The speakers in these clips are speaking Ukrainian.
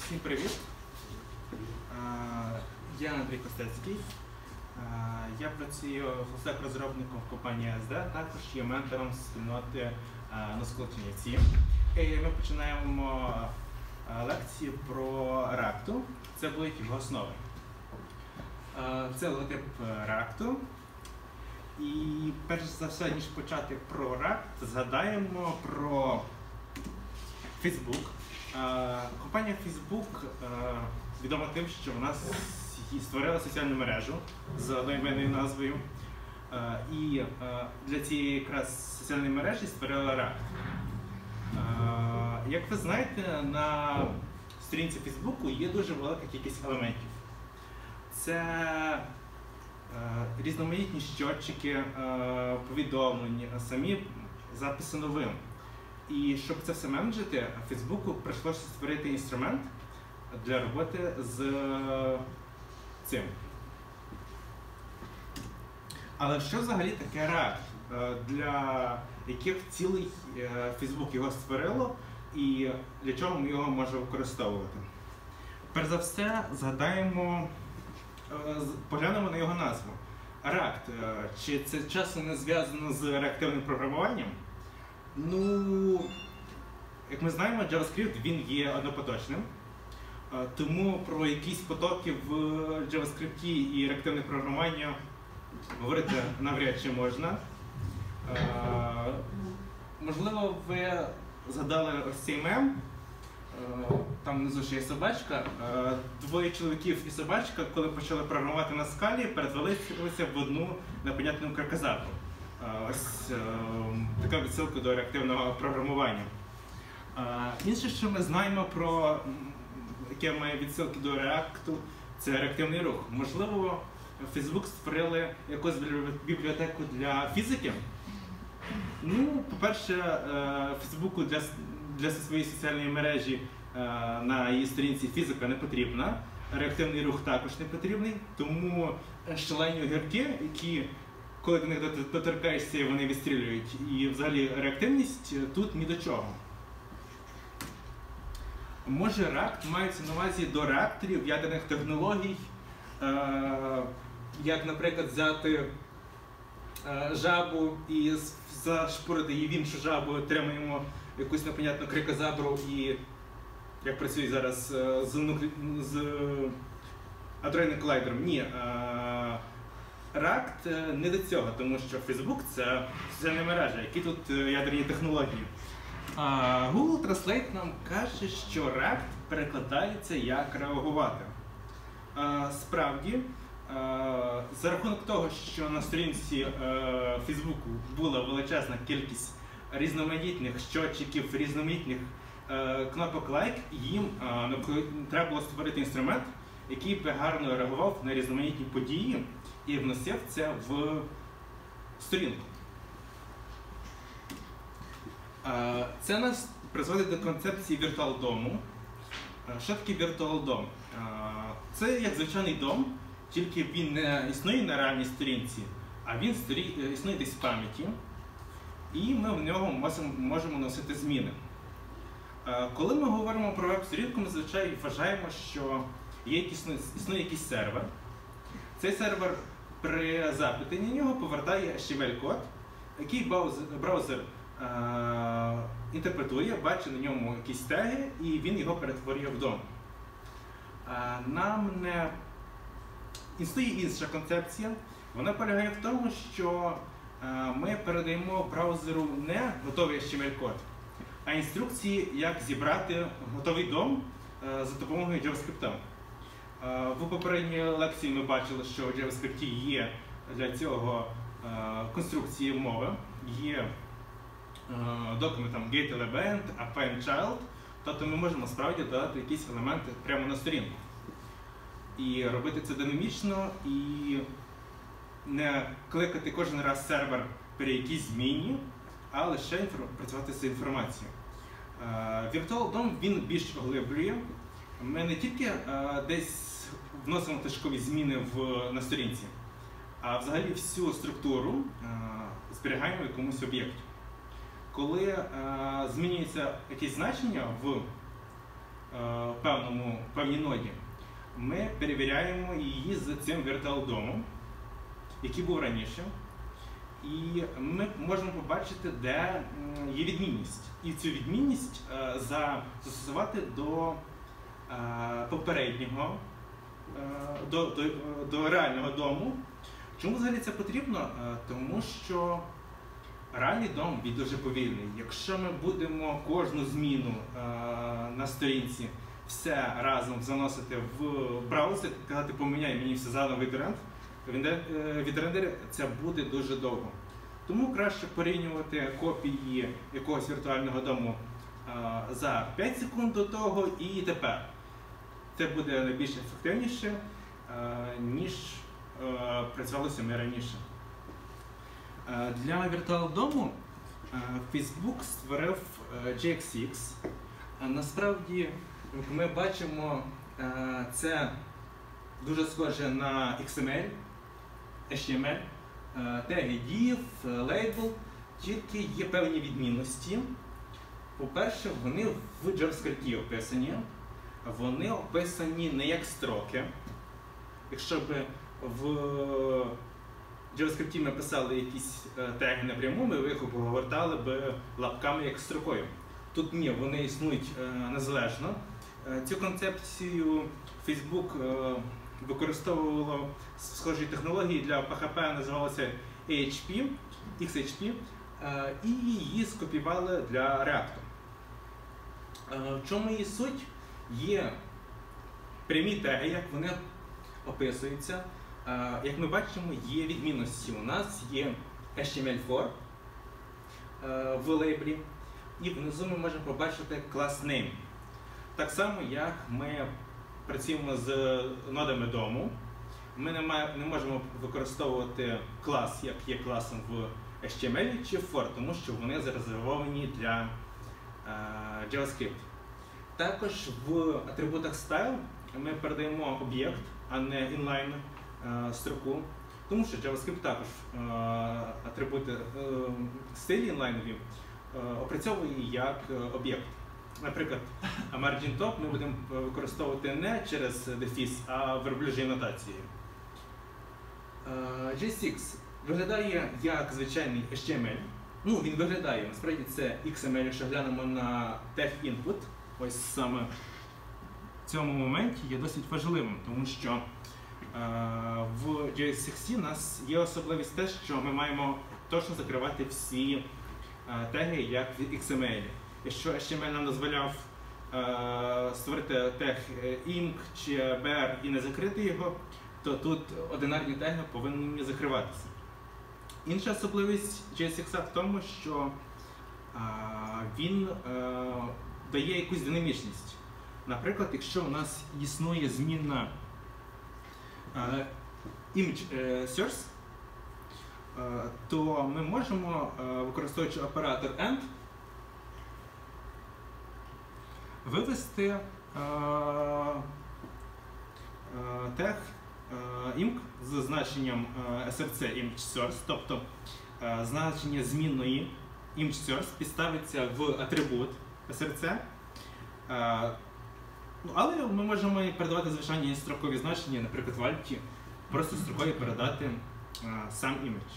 Всім привіт! Я Андрій Костецький. Я працюю фулстек-розробником в компанії SD, також є ментором спільноти NoSchool Чернівці. І ми починаємо лекції про React. Це будуть його основи. Це логотип React. І перш за все, ніж почати про React, згадаємо про Facebook. Компанія Facebook відома тим, що вона створила соціальну мережу з одноіменною назвою. І для цієї якраз соціальної мережі створила React. Як ви знаєте, на сторінці Facebook є дуже велика кількість елементів. Це різноманітні щотчики, повідомлень, самі записи новин. І щоб це все менеджити, Фейсбуку прийшлося створити інструмент для роботи з цим. Але що взагалі таке React? Для яких цілей Фейсбук його створило і для чого ми його можемо використовувати? Перш за все, поглянемо на його назву. React. Чи це часом не зв'язано з реактивним програмуванням? Ну, як ми знаємо, JavaScript він є однопоточним, тому про якісь потоки в JavaScript і реактивне програмування говорити навряд чи можна. Можливо, ви згадали ось цей мем, там внизу ще є собачка. Двоє чоловіків і собачка, коли почали програмувати на скалі, перетворилися в одну непонятну кракозабру. Ось така відсилка до реактивного програмування. Інше, що ми знаємо про яке має відсилки до React, це реактивний рух. Можливо, Facebook створили якусь бібліотеку для фізики. Ну, по-перше, Facebook для своєї соціальної мережі на її сторінці фізика не потрібна, реактивний рух також не потрібний, тому шалені огірки, які коли до них доторкаєшся, вони відстрілюють. І взагалі реактивність тут ні до чого. Може React мається на увазі до реакторів ядерних технологій, як, наприклад, взяти жабу і зашпурити її в іншу жабу, отримаємо якусь непонятну крикозабру і, як працює зараз з адронним колайдером. Ні. React не до цього, тому що Facebook – це соціальна мережа, які тут ядерні технології. Google Translate нам каже, що React перекладається як реагувати. Справді, за рахунок того, що на сторінці Facebook була величезна кількість різноманітних щотчиків, різноманітних кнопок лайк, їм треба було створити інструмент, який би гарно реагував на різноманітні події і вносив це в сторінку. Це нас призводить до концепції віртуал-дому. Що таке віртуал-дом? Це як звичайний дом, тільки він не існує на реальній сторінці, а він існує десь в пам'яті, і ми в нього можемо носити зміни. Коли ми говоримо про веб-сторінку, ми звичайно вважаємо, що існує якийсь сервер. Цей сервер при запиті на нього повертає HTML-код, який браузер інтерпретує, бачить на ньому якісь теги, і він його перетворює в дом. Нам не існує інша концепція. Вона полягає в тому, що ми передаємо браузеру не готовий HTML-код, а інструкції, як зібрати готовий дом за допомогою JavaScript. В попередній лекції ми бачили, що у JavaScript є для цього конструкції мови, є документ getElement, appendChild, тобто ми можемо справді додати якісь елементи прямо на сторінку. І робити це динамічно і не кликати кожен раз сервер при якійсь зміні, а лише працювати з інформацією. VirtualDOM він більш оглиблює. Ми не тільки десь вносимо точкові зміни на сторінці, а взагалі всю структуру зберігаємо в якомусь об'єкті. Коли змінюється якесь значення в певній ноді, ми перевіряємо її з цим віртуал-домом, який був раніше. І ми можемо побачити, де є відмінність. І цю відмінність застосувати до попереднього, до реального дому. Чому взагалі це потрібно? Тому що реальний дом він дуже повільний. Якщо ми будемо кожну зміну на сторінці все разом заносити в браузер, казати поміняй мені все заново відрендери, це буде дуже довго. Тому краще порівнювати копії якогось віртуального дому за 5 секунд до того і тепер. Це буде найбільш ефективніше, ніж працювалося ми раніше. Для віртуал-дому Facebook створив JXX. Насправді, як ми бачимо, це дуже схоже на XML, HTML, теги div, label, тільки є певні відмінності. По-перше, вони в JavaScript описані. Вони описані не як строки. Якщо б в JavaScript ми писали якісь теги напряму, ми їх обгортали б лапками як строкою. Тут ні, вони існують незалежно. Цю концепцію Facebook використовувало схожі технології для PHP, називалося XHP, і її скопіювали для React. В чому її суть? Є прямі теги, як вони описуються. Як ми бачимо, є відмінності. У нас є HTML4 в лейблі, і внизу ми можемо побачити клас name. Так само, як ми працюємо з нодами дому, ми не можемо використовувати клас, як є класом в HTML чи for, тому що вони зарезервовані для JavaScript. Також в атрибутах Style ми передаємо об'єкт, а не inline строку, тому що JavaScript також атрибути стилі інлайнові опрацьовує як об'єкт. Наприклад, margin top ми будемо використовувати не через дефіс, а верблюжою нотацією. JSX виглядає як звичайний HTML. Ну, він виглядає, насправді це XML, якщо глянемо на tag input. Ось саме в цьому моменті є досить важливим, тому що в JSX у нас є особливість те, що ми маємо точно закривати всі теги, як в XML. Якщо HTML нам дозволяв створити тег ink чи bear і не закрити його, то тут одинарні теги повинні закриватися. Інша особливість JSX в тому, що він дає якусь динамічність. Наприклад, якщо у нас існує змінна image source, то ми можемо, використовуючи оператор AND, вивести тег img з значенням src image source, тобто значення змінної image source підставиться в атрибут src, але ми можемо передавати звичайні строкові значення, наприклад, в Alt, просто строкою передати сам імідж.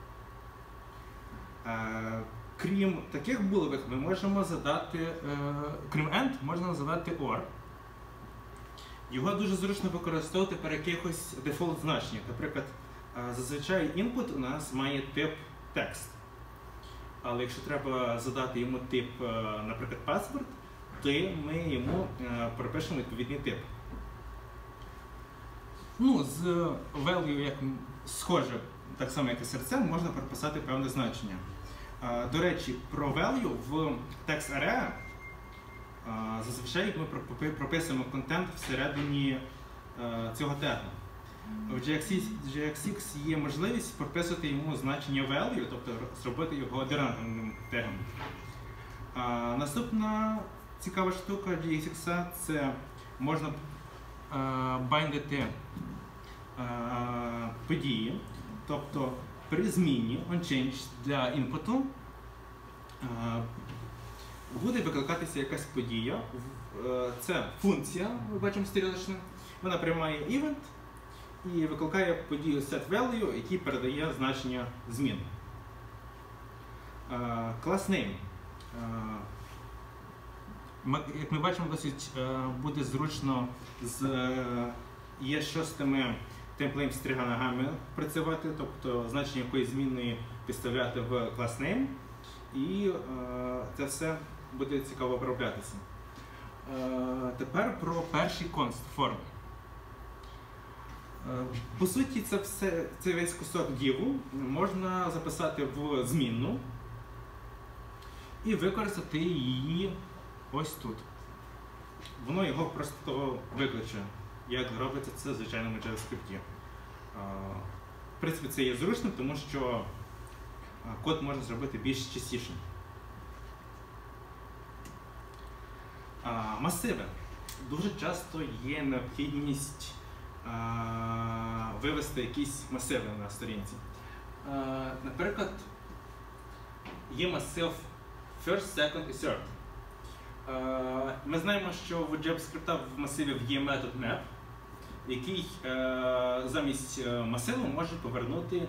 Крім таких булавок, ми можемо задати, крім AND, можна задати OR. Його дуже зручно використовувати при якихось дефолт значеннях. Наприклад, зазвичай input у нас має тип текст. Але якщо треба задати йому тип, наприклад, password, то ми йому пропишемо відповідний тип. Ну, з value, як схоже, так само як і серце, можна прописати певне значення. До речі, про value в text area зазвичай ми прописуємо контент всередині цього тегу. В JXX є можливість прописувати йому значення value, тобто зробити його динамічним тегом. Наступна цікава штука JXX – це можна байдити події, тобто при зміні onChange для інпуту буде викликатися якась подія це функція, ми бачимо стрілочну. Вона приймає event і викликає подію setValue, який передає значення змін. Class name. Як ми бачимо, досить буде зручно з Є6 темплейм стріганагами працювати, тобто значення якоїсь змінної підставляти в class name, і це все буде цікаво оброблятися. Тепер про перший const форми. По суті, цей весь кусок діву можна записати в змінну і використати її ось тут. Воно його просто викличе, як робиться це в звичайному JavaScript. В принципі, це є зручним, тому що код можна зробити більш частішим. Масиви. Дуже часто є необхідність вивести якісь масиви на сторінці. Наприклад, є масив first, second і third. Ми знаємо, що в JavaScript в масиві є метод map, який замість масиву може повернути,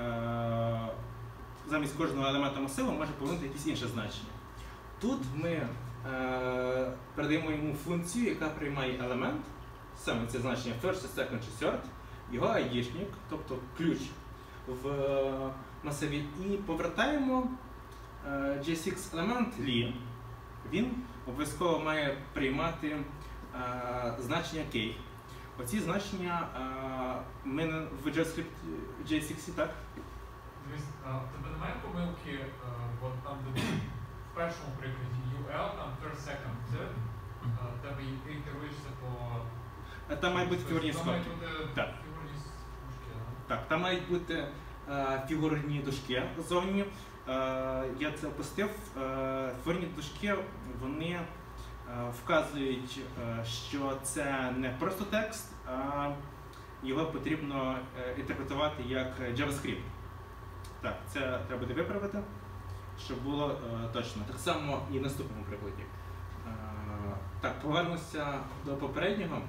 замість кожного елемента масиву може повернути якесь інше значення. Тут ми передаємо йому функцію, яка приймає елемент, саме це значення first, second чи third, його ID-шник, тобто ключ в масиві, і повертаємо JSX елемент Li. Він обов'язково має приймати значення key. Оці значення ми в JSX, так? В тебе немає помилки, бо там де в першому прикладі UL, там first, second, third, тебе ти керуєшся по... Там мають бути фігурні скобки. Там мають бути так. фігурні дужки, так, там мають бути фігурні дужки зовні. Я це опустив. Фігурні дужки, вони вказують, що це не просто текст, а його потрібно інтерпретувати як JavaScript. Так, це треба буде виправити, щоб було точно. Так само і в наступному прикладі. Так, повернемося до попереднього.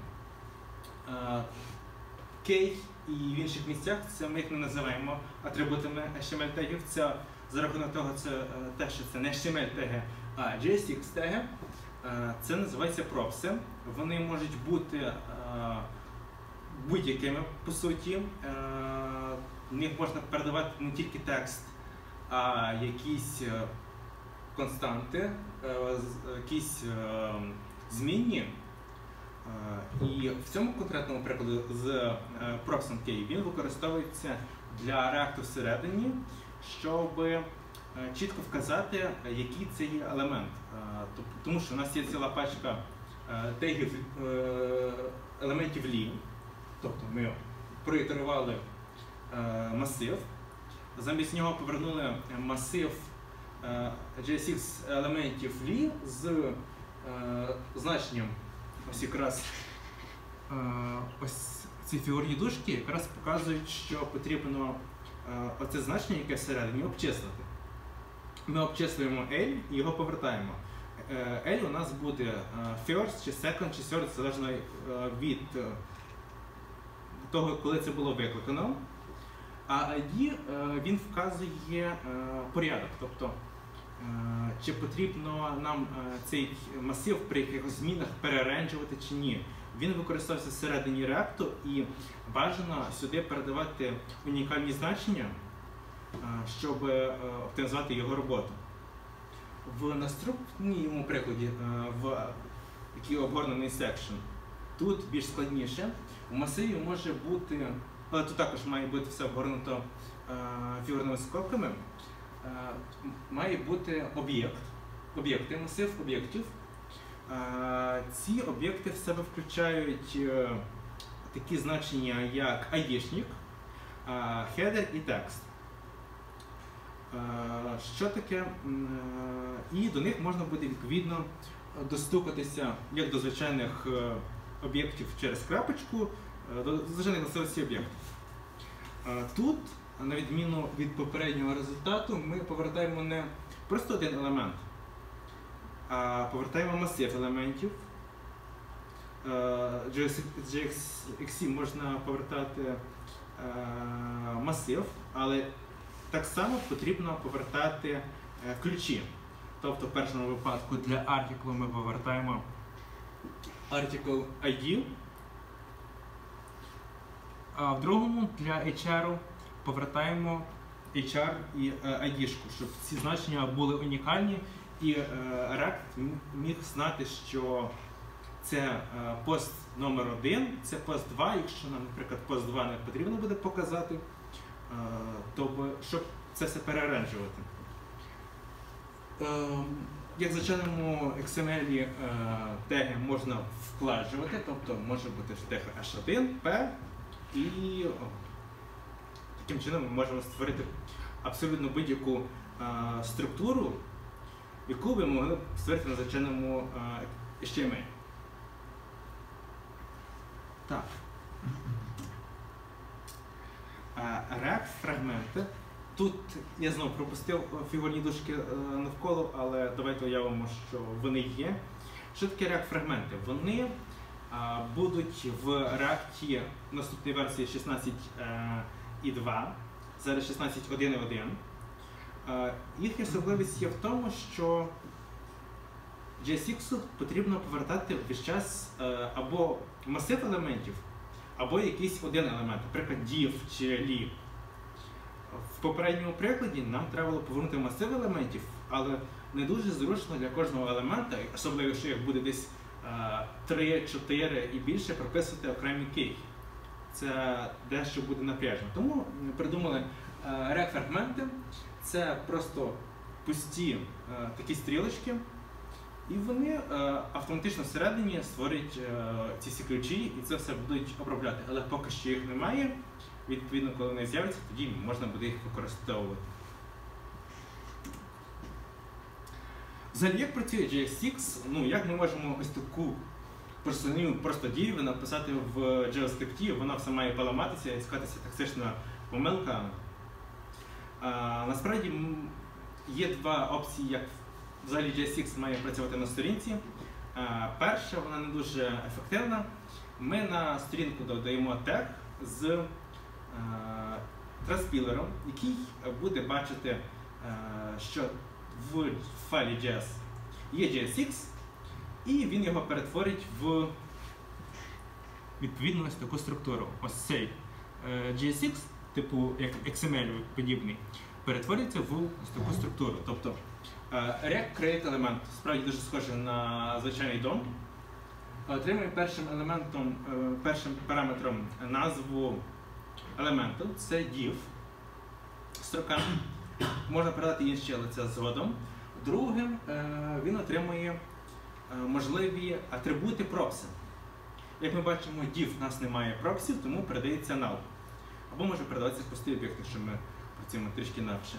Key і в інших місцях це ми їх не називаємо атрибутами HTML-тегів. Це за рахунок того, що це не HTML-теги, а JSX-теги. Це називається пропси. Вони можуть бути будь-якими, по суті. В них можна передавати не тільки текст, а якісь константи, якісь змінні. І в цьому конкретному прикладі з пропсом Key він використовується для React всередині, щоб чітко вказати, який це є елемент. Тому що у нас є ціла пачка тегів елементів Li. Тобто ми проітерували масив, замість нього повернули масив JSX елементів Li з значенням ось якраз ось ці фігурні дужки якраз показують, що потрібно оце значення, яке всередині, обчислити. Ми обчислюємо L і його повертаємо. L у нас буде first, чи second, чи third, залежно від того, коли це було викликано. А ID він вказує порядок, тобто чи потрібно нам цей масив при якихось змінах переаренджувати чи ні. Він використовується всередині React і бажано сюди передавати унікальні значення, щоб оптимізувати його роботу. В наступному прикладі, в який обгорнений section, тут більш складніше. У масиві може бути, але тут також має бути все обгорнуто фігурними скобками, має бути об'єкти, масив об'єктів. Ці об'єкти в себе включають такі значення, як ID-шник, header і текст. Що таке? І до них можна буде відповідно достукатися як до звичайних об'єктів через крапочку, до звичайних властивостей об'єктів. Тут, на відміну від попереднього результату, ми повертаємо не просто один елемент, а повертаємо масив елементів JSX можна повертати масив, але так само потрібно повертати ключі. Тобто в першому випадку для article ми повертаємо article ID, а в другому для HR повертаємо HR і ID-шку, щоб ці значення були унікальні і React міг знати, що це пост номер 1, це пост 2, якщо нам, наприклад, пост 2 не потрібно буде показати, то щоб це все переаранжувати. Як в звичайному XML теги можна вкладжувати, тобто може бути тег H1, P, і таким чином ми можемо створити абсолютно будь-яку структуру, яку ви могли б створити на звичайному HTML. Так. React-фрагменти. Тут я знову пропустив фігурні дужки навколо, але давайте уявимо, що вони є. Що таке React-фрагменти? Вони будуть в React наступній версії 16.2, зараз 16.1.1. Їх особливість є в тому, що JSX потрібно повертати весь час або масив елементів, або якийсь один елемент, наприклад, div чи li. В попередньому прикладі нам треба було повернути масив елементів, але не дуже зручно для кожного елемента, особливо якщо їх буде десь 3, 4 і більше, прописувати окремі кей. Це дещо буде напряжно. Тому придумали React-фрагменти. Це просто пусті такі стрілочки, і вони автоматично всередині створюють ці всі ключі і це все будуть обробляти. Але поки що їх немає, відповідно, коли вони з'являться, тоді можна буде їх використовувати. Взагалі, як працює JSX? Ну, як ми можемо ось таку просту просто дію написати в JavaScript, вона все має поламатися і скатися токсична помилка. Насправді є два опції, як взагалі JSX має працювати на сторінці. Перша, вона не дуже ефективна. Ми на сторінку додаємо тег з транспілером, який буде бачити, що в файлі JS є JSX, і він його перетворить в відповідно ось таку структуру. Ось цей JSX, типу як XML подібний, перетворюється в ось таку структуру. Тобто React Create елемент справді дуже схожий на звичайний DOM. Отримує першим параметром назву елементу, це div, строка. Можна передати інші, але це згодом. Другим він отримує можливі атрибути пропси. Як ми бачимо, div у нас немає пропсів, тому передається null. Або може передаватися пустий об'єкт, якщо ми працюємо трішки інакше.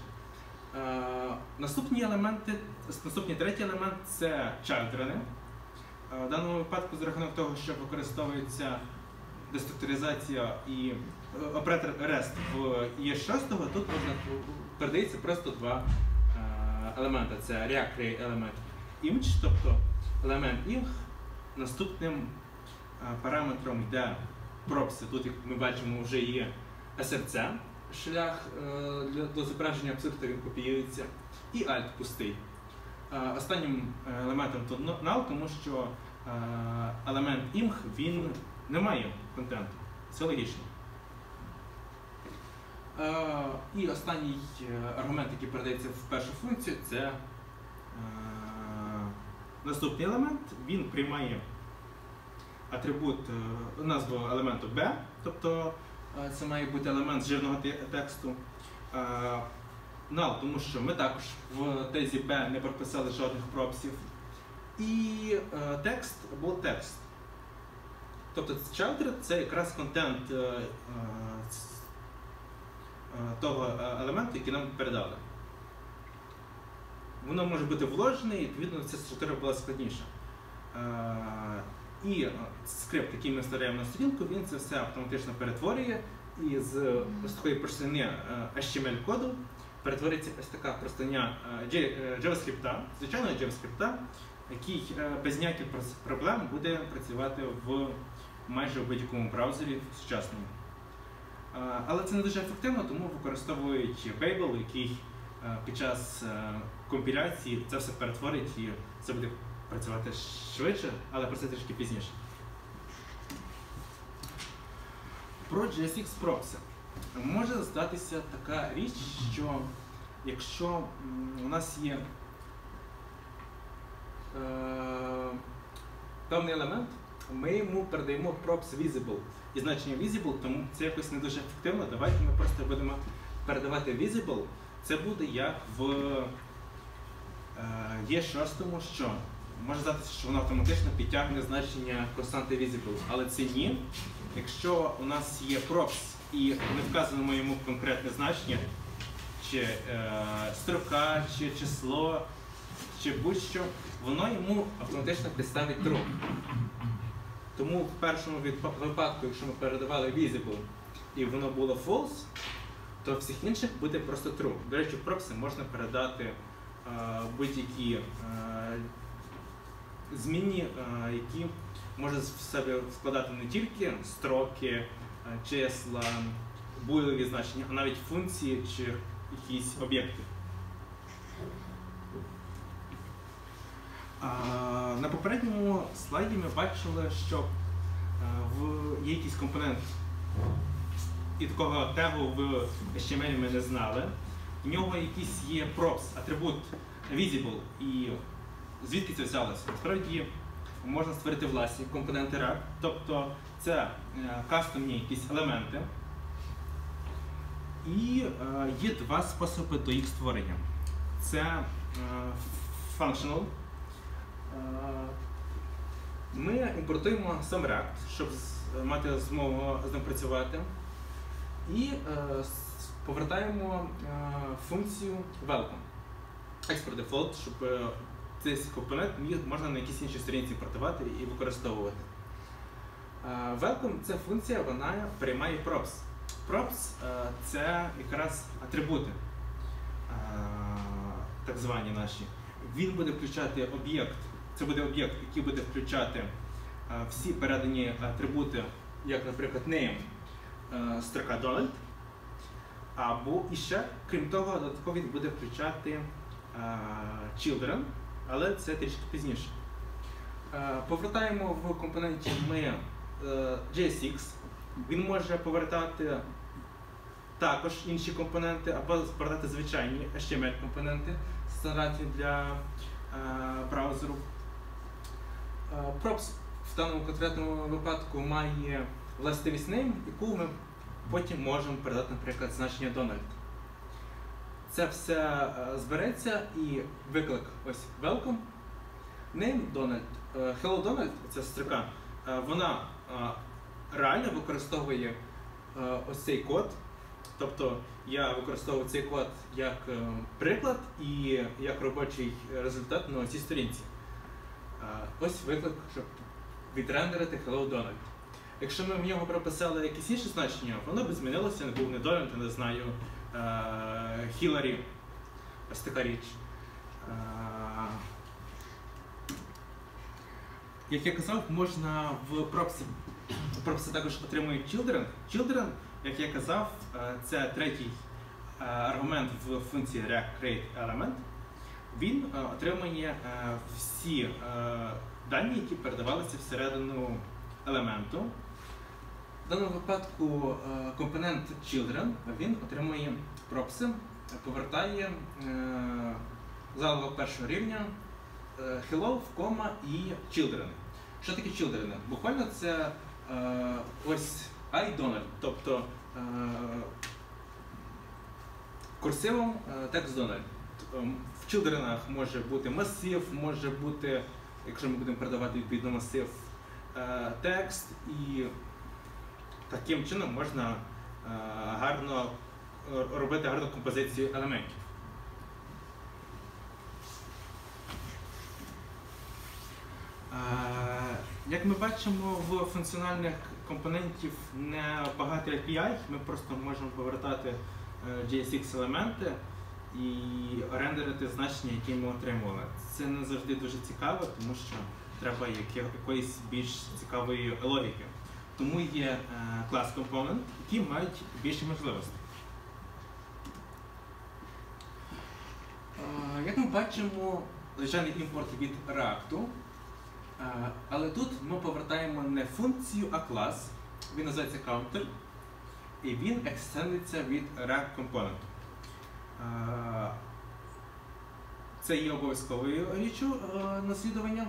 Наступний третій елемент – це children. В даному випадку, за рахунок того, що використовується деструктуризація і оператор REST в ES6, тут передається просто два елемента. Це React Create елемент image, тобто елемент ing. Наступним параметром йде пропси. Тут, як ми бачимо, вже є src, шлях до зображення абсолютно він копіюється, і alt пустий. Останнім елементом тут null, тому що елемент img, він не має контенту. Це логічно. І останній аргумент, який передається в першу функцію, це наступний елемент. Він приймає атрибут, назву елементу b, тобто це має бути елемент з жирного тексту. Null, тому що ми також в тезі b не прописали жодних пропсів. І текст або текст. Тобто children – це якраз контент того елементу, який нам передали. Воно може бути вложене, і відповідно ця структура була складніша. І скрипт, який ми вставляємо на сторінку, він це все автоматично перетворює, і з ось такої простині HTML-коду перетворюється ось така простиня JavaScript, звичайного JavaScript, який без ніяких проблем буде працювати в майже будь-якому браузері сучасному. Але це не дуже ефективно, тому використовують Babel, який під час компіляції це все перетворить і це буде працювати швидше, але про це трішки пізніше. Про JSX Props. Може здатися така річ, що якщо у нас є певний елемент, ми йому передаємо props visible і значення visible, тому це якось не дуже ефективно. Давайте ми просто будемо передавати visible. Це буде як в E6, що може здатися, що воно автоматично підтягне значення константи visible, але це ні. Якщо у нас є props і не вказуємо йому конкретне значення, чи строка, чи число, чи будь-що, воно йому автоматично підставить true. Тому в першому випадку, якщо ми передавали visible і воно було false, то всіх інших буде просто true. До речі, в пропси можна передати будь-які змінні, які може в себе вкладати не тільки строки, числа, булеві значення, а навіть функції чи якісь об'єкти. На попередньому слайді ми бачили, що є якийсь компонент, і такого тегу в HTML ми не знали. У нього якийсь є props, атрибут visible, і звідки це взялося? Насправді можна створити власні компоненти React, тобто це кастомні якісь елементи. І є два способи до їх створення. Це functional. Ми імпортуємо сам React, щоб мати змогу з ним працювати. І повертаємо функцію welcome. Export default, щоб цей компонент можна на якійсь іншій сторінці імпортувати і використовувати. Welcome – це функція, вона приймає props. Props – це якраз атрибути, так звані наші. Він буде включати об'єкт, це буде об'єкт, який буде включати всі передані атрибути, як, наприклад, name, строка Donald, або іще, крім того, додатково він буде включати children, але це трішки пізніше. Повертаємо в компоненті ми JSX, він може повертати також інші компоненти, або повертати звичайні HTML-компоненти, стандартні для браузеру. Props в даному конкретному випадку має властивість name, яку ми потім можемо передати, наприклад, значення Donald. Це все збереться і виклик ось welcome, name Donald, hello Donald, ця строка, вона реально використовує ось цей код. Тобто я використовую цей код як приклад і як робочий результат на цій сторінці. Ось виклик, щоб відрендерити hello Donald. Якщо ми в нього прописали якісь інші значення, воно б змінилося, не був не Donald, не знаю, Hillary, ось така річ. Як я казав, можна в пропси також отримують children. Children, як я казав, це третій аргумент в функції react_create_element. Він отримує всі дані, які передавалися всередину елементу. В даному випадку компонент children, він отримує пропси, повертає залог першого рівня hello, кома і children. Що таке children? Буквально це ось I Donald, тобто курсивом текст Donald. В childrenах може бути масив, може бути, якщо ми будемо передавати відповідно масив, текст, і таким чином можна робити гарну композицію елементів. Як ми бачимо, в функціональних компонентів не багато API, ми просто можемо повертати JSX елементи і рендерити значення, які ми отримували. Це не завжди дуже цікаво, тому що треба якоїсь більш цікавої логіки. Тому є клас Component, які мають більше можливостей. Як ми бачимо, звичайний імпорт від React, але тут ми повертаємо не функцію, а клас. Він називається Counter, і він екстендиться від React Component. Це є обов'язковою річчю наслідування.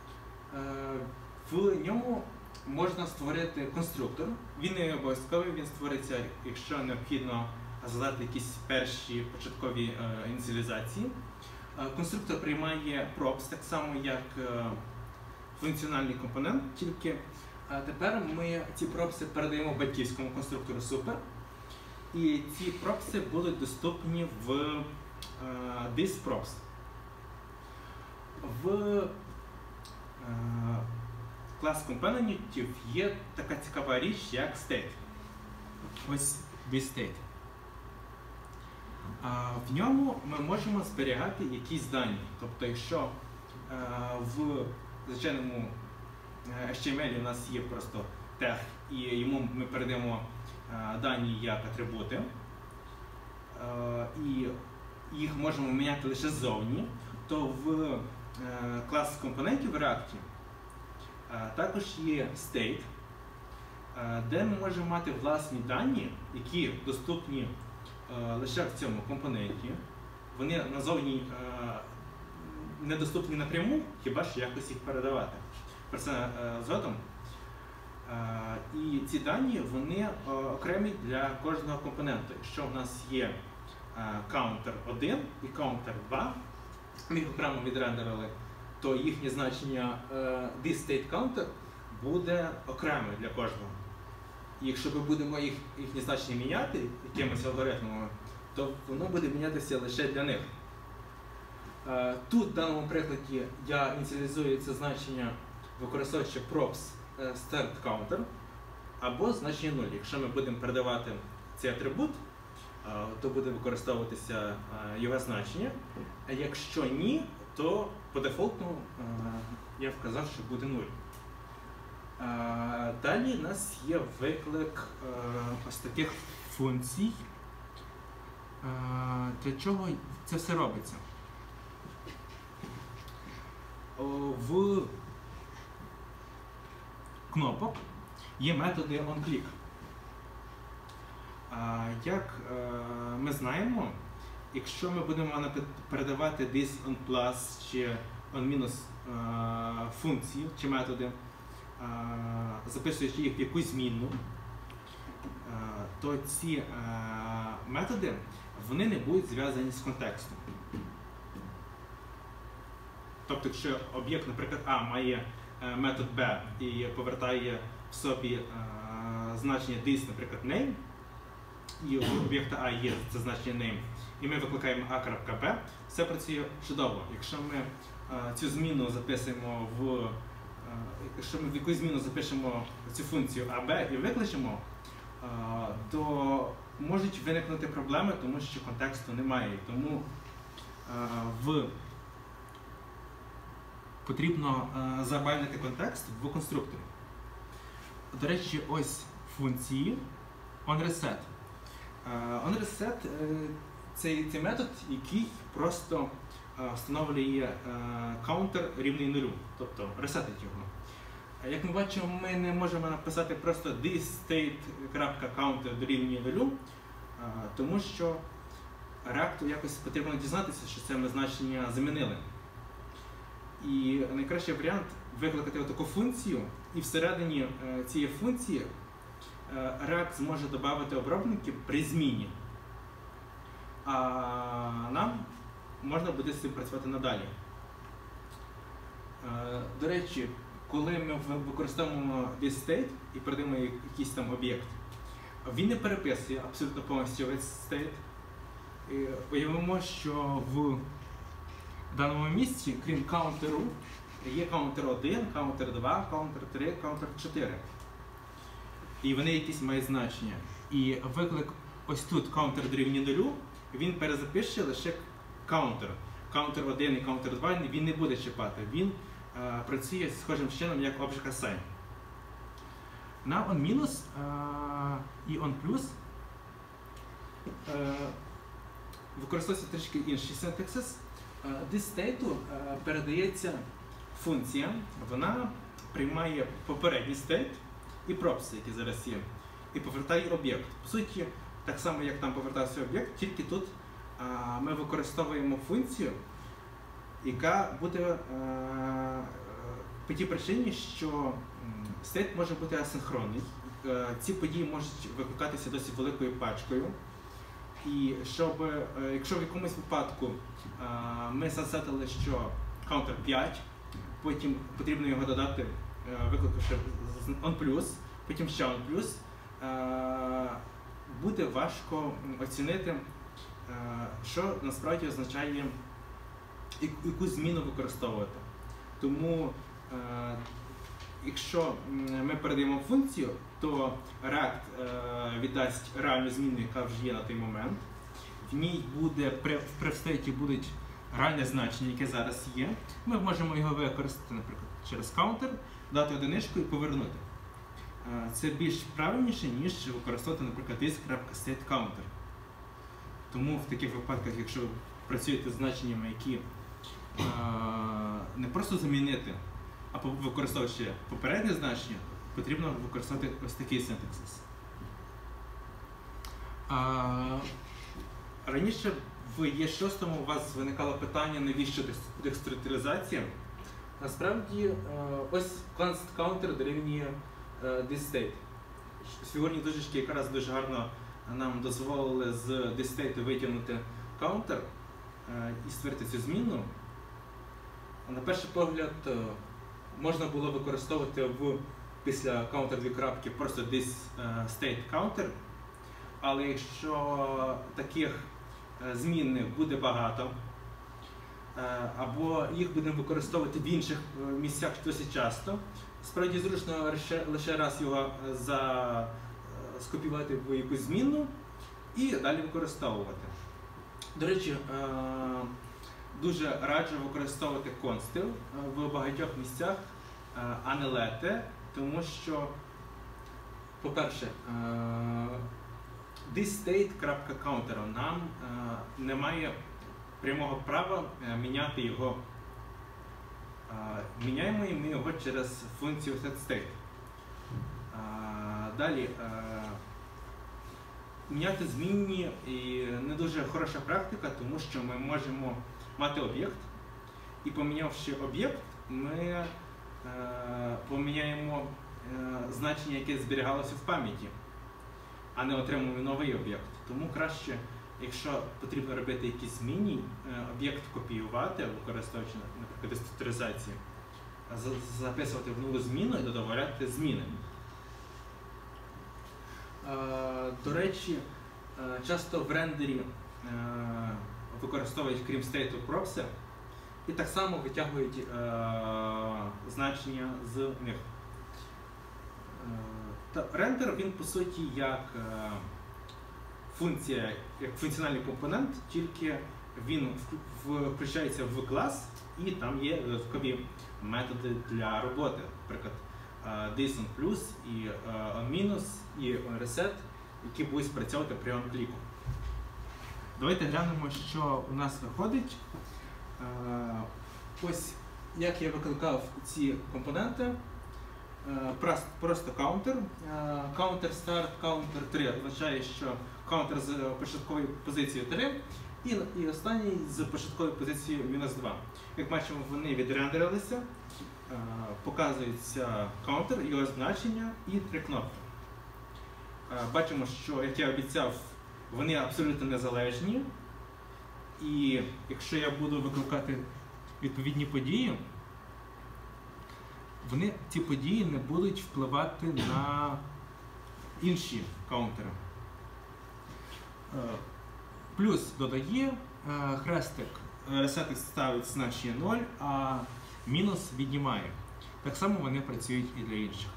В ньому можна створити конструктор. Він не обов'язковий, він створиться, якщо необхідно задати якісь перші початкові ініціалізації. Конструктор приймає props, так само як функціональний компонент, тільки тепер ми ці пропси передаємо батьківському конструктору Super. І ці пропси будуть доступні в thisProps. В клас компонентів є така цікава річ, як state. Ось thisState. В ньому ми можемо зберігати якісь дані. Тобто, якщо в звичайному HTML у нас є просто тег, і йому ми передаємо дані як атрибути, і їх можемо міняти лише ззовні, то в клас компонентів в React також є state, де ми можемо мати власні дані, які доступні лише в цьому компоненті. Вони назовні недоступні напряму, хіба що якось їх передавати. Про це згодом. І ці дані, вони окремі для кожного компоненту. Якщо в нас є counter 1 і counter 2, ми їх окремо відрендерили, то їхнє значення thisStateCounter буде окреме для кожного. І якщо ми будемо їхні значення міняти якимось алгоритмами, то воно буде мінятися лише для них. Тут в даному прикладі я ініціалізую це значення, використовуючи props startCounter або значення 0. Якщо ми будемо передавати цей атрибут, то буде використовуватися його значення. А якщо ні, то по дефолту я вказав, що буде 0. Далі у нас є виклик ось таких функцій. Для чого це все робиться? В кнопок є методи onClick. Як ми знаємо, якщо ми будемо передавати this onPlus чи onMinus функції чи методи, записуючи їх в якусь змінну, то ці методи вони не будуть зв'язані з контекстом. Тобто, якщо об'єкт, наприклад, А має метод B і повертає в собі значення this, наприклад, name, і у об'єкта А є це значення name, і ми викликаємо A.B, все працює чудово. Якщо ми цю зміну записуємо якщо ми в якусь зміну запишемо цю функцію AB і викличемо, то можуть виникнути проблеми, тому що контексту немає. Тому потрібно забайнити контекст в конструкторі. До речі, ось функції onReset. OnReset – це метод, який просто встановлює counter рівний нулю, тобто ресетить його. Як ми бачимо, ми не можемо написати просто thisState.counter дорівнює нулю, тому що React якось потрібно дізнатися, що це ми значення замінили. І найкращий варіант викликати таку функцію, і всередині цієї функції React зможе додати обробники при зміні. А нам можна буде з цим працювати надалі. До речі, коли ми використовуємо thisState і передаємо якийсь там об'єкт, він не переписує абсолютно повністю весь state. Уявимо, що в даному місці, крім counter, є counter 1, counter 2, counter 3, counter 4. І вони якісь мають значення. І виклик ось тут counter дорівнює нулю він перезапише лише counter. Counter 1 і counter 2 він не буде чіпати. Він працює схожим чином, як Object Assign. На on- і on+, використовується трішки інший синтаксис. ThisState передається функція, вона приймає попередній state і props, які зараз є, і повертає об'єкт. По суті, так само, як там повертався об'єкт, тільки тут ми використовуємо функцію, яка буде по тій причині, що state може бути асинхронний. Ці події можуть викликатися досить великою пачкою. І якщо в якомусь випадку ми засетили, що counter 5, потім потрібно його додати, викликавши on+, потім ще on+, буде важко оцінити, що насправді означає, яку зміну використовувати. Тому, якщо ми передаємо функцію, то React віддасть реальну зміну, яка вже є на той момент. В ній буде, в prefstate будуть реальне значення, яке зараз є. Ми можемо його використати, наприклад, через counter, дати одиничку і повернути. Це більш правильніше, ніж використовувати, наприклад, is.setCounter. Тому в таких випадках, якщо ви працюєте з значеннями, які не просто замінити, а використовуючи попереднє значення, потрібно використовувати ось такий синтаксис. Раніше в E6 у вас виникало питання, навіщо деструктуризація. Насправді, ось const counter дорівнює thisState. Сьогодні дужечки якраз дуже гарно нам дозволили з thisState витягнути counter і створити цю зміну. На перший погляд, можна було використовувати після counter 2 крапки просто thisState counter, але якщо таких змінних буде багато, або їх будемо використовувати в інших місцях досить часто, справді зручно лише раз його скопіювати в якусь змінну і далі використовувати. До речі, дуже раджу використовувати консти в багатьох місцях, а не лети, тому що, по-перше, thisState.counter нам немає прямого права міняти його. Міняємо ми його через функцію setState. Далі, міняти змінні і не дуже хороша практика, тому що ми можемо мати об'єкт, і помінявши об'єкт, ми поміняємо значення, яке зберігалося в пам'яті, а не отримуємо новий об'єкт. Тому краще, якщо потрібно робити якісь зміни, об'єкт копіювати, використовуючи, наприклад, деструктуризацію, записувати в нову зміну і додавати зміни. До речі, часто в рендері використовують, крім стейту, пропси, і так само витягують значення з них. Рендер, він по суті як функція, як функціональний компонент, тільки він включається в клас, і там є додаткові методи для роботи. Наприклад, this_on+, і on-, і on_reset, які будуть спрацьовувати при on-кліку. Давайте глянемо, що у нас виходить. Ось як я викликав ці компоненти. Просто counter. Counter start, counter 3 означає, що counter з початковою позицією 3 і останній з початковою позицією -2. Як бачимо, вони відрендерилися, показується counter, його значення і 3 кнопки. Бачимо, що, як я обіцяв, вони абсолютно незалежні, і якщо я буду викликати відповідні події, ці події не будуть впливати на інші каунтери. Плюс додає, хрестик, ресетик ставить значення 0, а мінус віднімає. Так само вони працюють і для інших.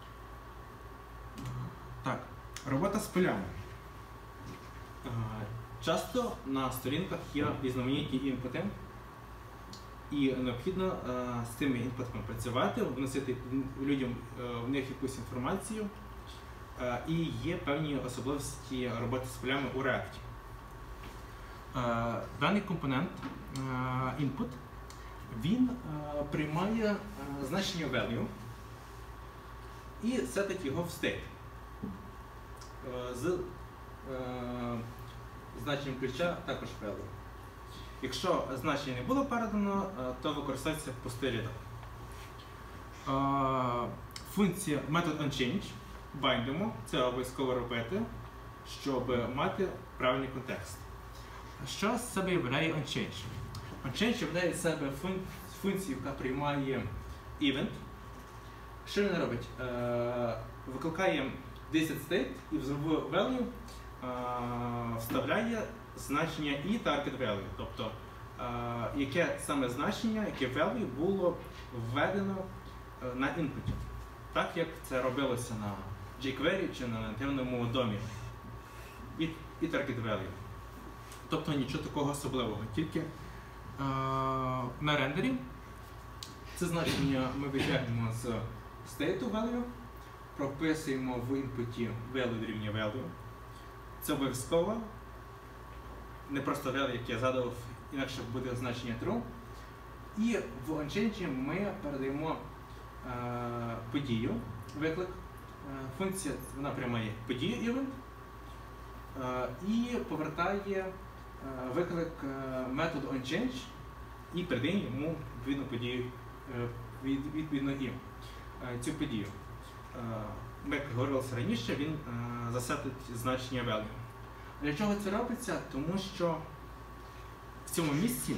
Так, робота з полями. Часто на сторінках є різноманітні інпути, і необхідно з цими інпутами працювати, вносити людям в них якусь інформацію, і є певні особливості роботи з полями у React. Даний компонент, input, він приймає значення value і сетить його в state з значенням ключа також value. Якщо значення не було передано, то використовується пустий рядок. Функція method onChange байдемо, це обов'язково робити, щоб мати правильний контекст. Що з себе являє onChange? onChange являє з себе функцію, яка приймає event. Що він робить? Викликає 10 state і в value вставляє значення і target value, тобто яке саме значення, яке value було введено на інпуті. Так як це робилося на jQuery чи на нативному домі. І target value. Тобто нічого такого особливого, тільки на рендері це значення ми витягнемо з state value, прописуємо в інпуті value дорівнює value. Це обов'язково, не просто value, як я задав, інакше буде значення true. І в onChange ми передаємо подію, виклик. Функція вона приймає подію event і повертає виклик методу onChange і передає йому відповідну подію, відповідно і цю подію. Як говорилося раніше, він засетить значення value. Для чого це робиться? Тому що в цьому місці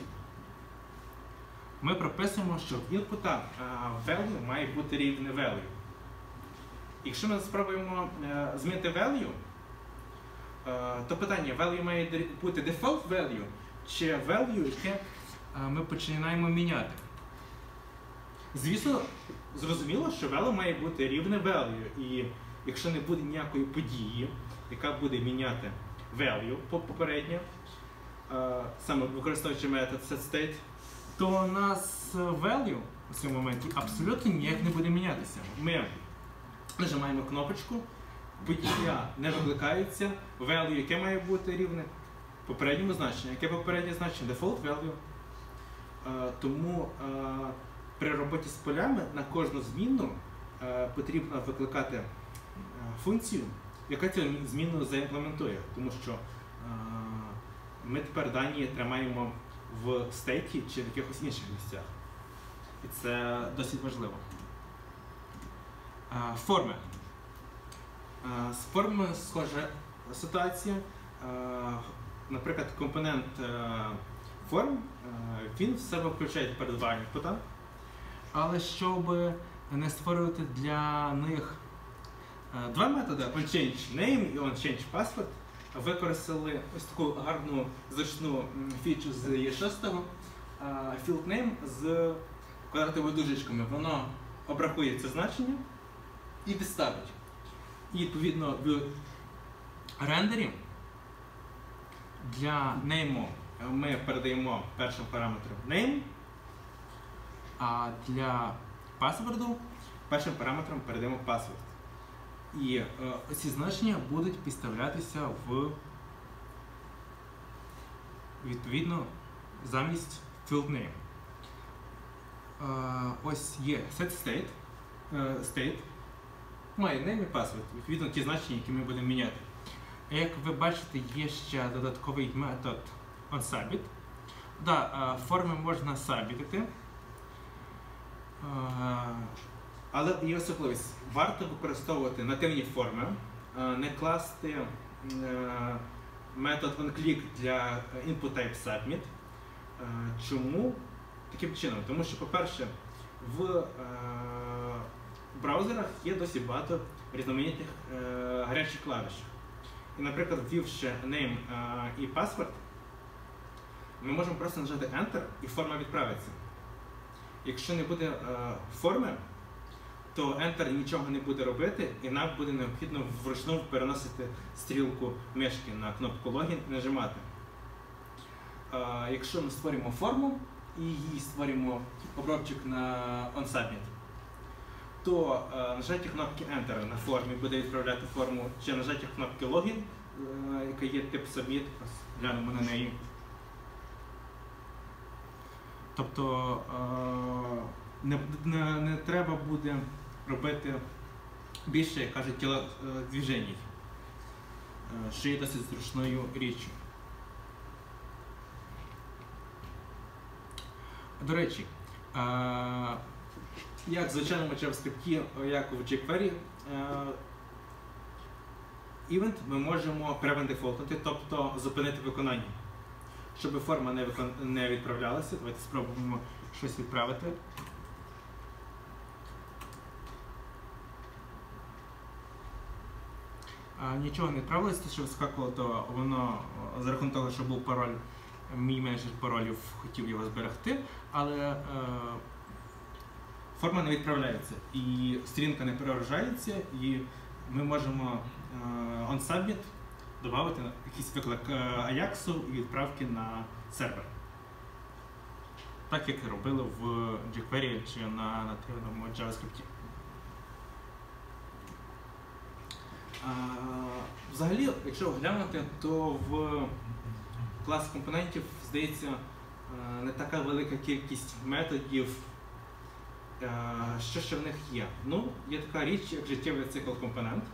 ми прописуємо, що в інпута value має бути рівне value. Якщо ми спробуємо змінити value, то питання, value має бути default value чи value, яке ми починаємо міняти. Звісно, зрозуміло, що value має бути рівне value, і якщо не буде ніякої події, яка буде міняти value попередньо, саме використовуючи метод setState, то у нас value у цьому моменті абсолютно ніяк не буде мінятися. Ми нажимаємо кнопочку, подія не викликається, value, яке має бути рівне попередньому значенню. Яке попереднє значення? Default value. Тому при роботі з полями на кожну змінну потрібно викликати функцію, яка цю змінну заімплементує, тому що ми тепер дані тримаємо в стейті чи в якихось інших місцях. І це досить важливо. Форми. З формами схожа ситуація. Наприклад, компонент форм, він в себе включає тепер два інпута, але щоб не створювати для них два методи, onChange name і onChange password, використали ось таку гарну зручну фічу з E6, field name з квадратовими дужечками. Воно обрахує це значення і підставить. І відповідно в рендері для name ми передаємо першим параметром name, а для password першим параметром передаємо password. І ці значення будуть підставлятися в відповідно замість field name. Ось є setState, state, має name і password, відповідно ті значення, які ми будемо міняти. Як ви бачите, є ще додатковий метод onSubmit. Форми можна сабмітити, але є особливість. Варто використовувати нативні форми, не класти метод onClick для input-type-submit. Чому? Таким чином. Тому що, по-перше, в браузерах є досить багато різноманітних гарячих клавіш. І, наприклад, ввівши name і password, ми можемо просто нажати Enter і форма відправиться. Якщо не буде форми, то Enter нічого не буде робити, і нам буде необхідно вручну переносити стрілку мишки на кнопку Login і нажимати. якщо ми створюємо форму і її створюємо обробчик на onSubmit, то нажаття кнопки Enter на формі буде відправляти форму, чи нажаття кнопки Login, яка є тип Submit, глянемо на неї. Тобто не треба буде робити більше, як кажуть, тілодвіжень, що є досить зручною річчю. До речі, як в звичайному JavaScript, як в jQuery, event ми можемо prevent-defaultити, тобто зупинити виконання. Щоб форма не відправлялася, давайте спробуємо щось відправити. Нічого не відправилося, що вискакувало, то воно за рахунок того, що був пароль, мій менеджер паролів хотів його зберегти, але форма не відправляється і сторінка не перегружається, і ми можемо onSubmit додати якийсь виклик Ajax і відправки на сервер. Так як робили в jQuery чи на нативному JavaScript. Взагалі, якщо оглянути, то в класі компонентів, здається, не така велика кількість методів, що ще в них є. Ну, є така річ, як життєвий цикл компонент.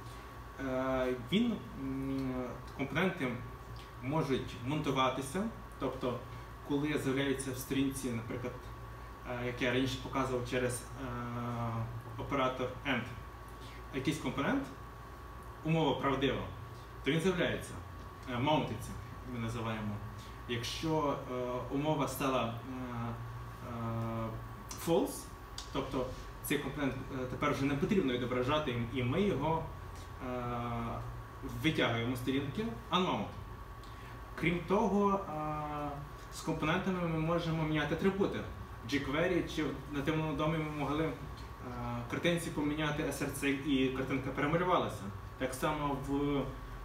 Компоненти можуть монтуватися, тобто, коли з'являється в сторінці, наприклад, як я раніше показував через оператор AND, якийсь компонент, умова правдива, то він з'являється, маунтиться, ми називаємо. Якщо умова стала false, тобто цей компонент тепер вже не потрібно відображати, і ми його витягуємо з сторінки unmount. Крім того, з компонентами ми можемо міняти атрибути. В jQuery чи в нативному домі ми могли картинці поміняти src і картинка перемалювалася. Так само в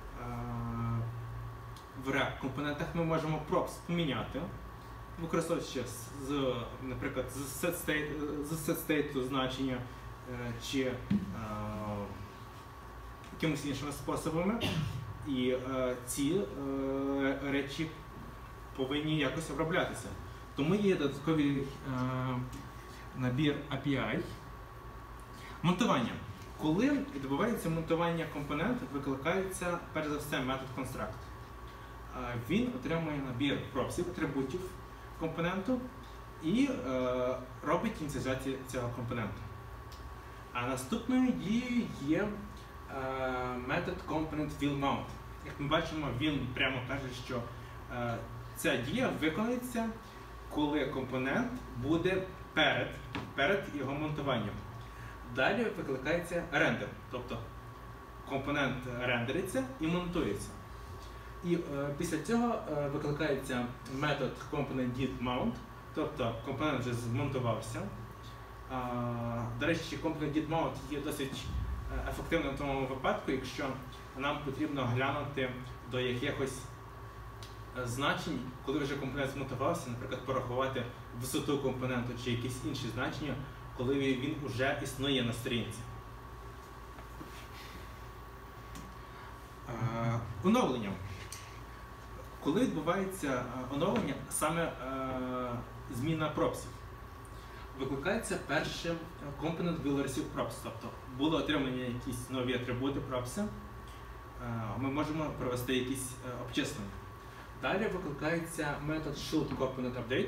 React компонентах ми можемо props поміняти, використовуючи, наприклад, з setState значення чи якимось іншими способами. І ці речі повинні якось оброблятися. Тому є додатковий набір API. Монтування. Коли відбувається монтування компоненту, викликається, перш за все, метод construct. Він отримує набір пропсів, атрибутів компоненту і робить ініціалізацію цього компоненту. А наступною дією є метод component_will_mount. Як ми бачимо, він прямо каже, що ця дія виконується, коли компонент буде перед його монтуванням. Далі викликається рендер, тобто компонент рендериться і монтується. І після цього викликається метод component_did_mount, тобто компонент вже змонтувався. До речі, component_did_mount є досить ефективним в тому випадку, якщо нам потрібно глянути до якихось значень, коли вже компонент змонтувався, наприклад, порахувати висоту компоненту чи якісь інші значення, коли він вже існує на сторінці. Оновлення. Коли відбувається оновлення, саме зміна пропсів, викликається першим component will receive props, тобто були отримані якісь нові атрибути пропси, ми можемо провести якісь обчислення. Далі викликається метод should_component_update.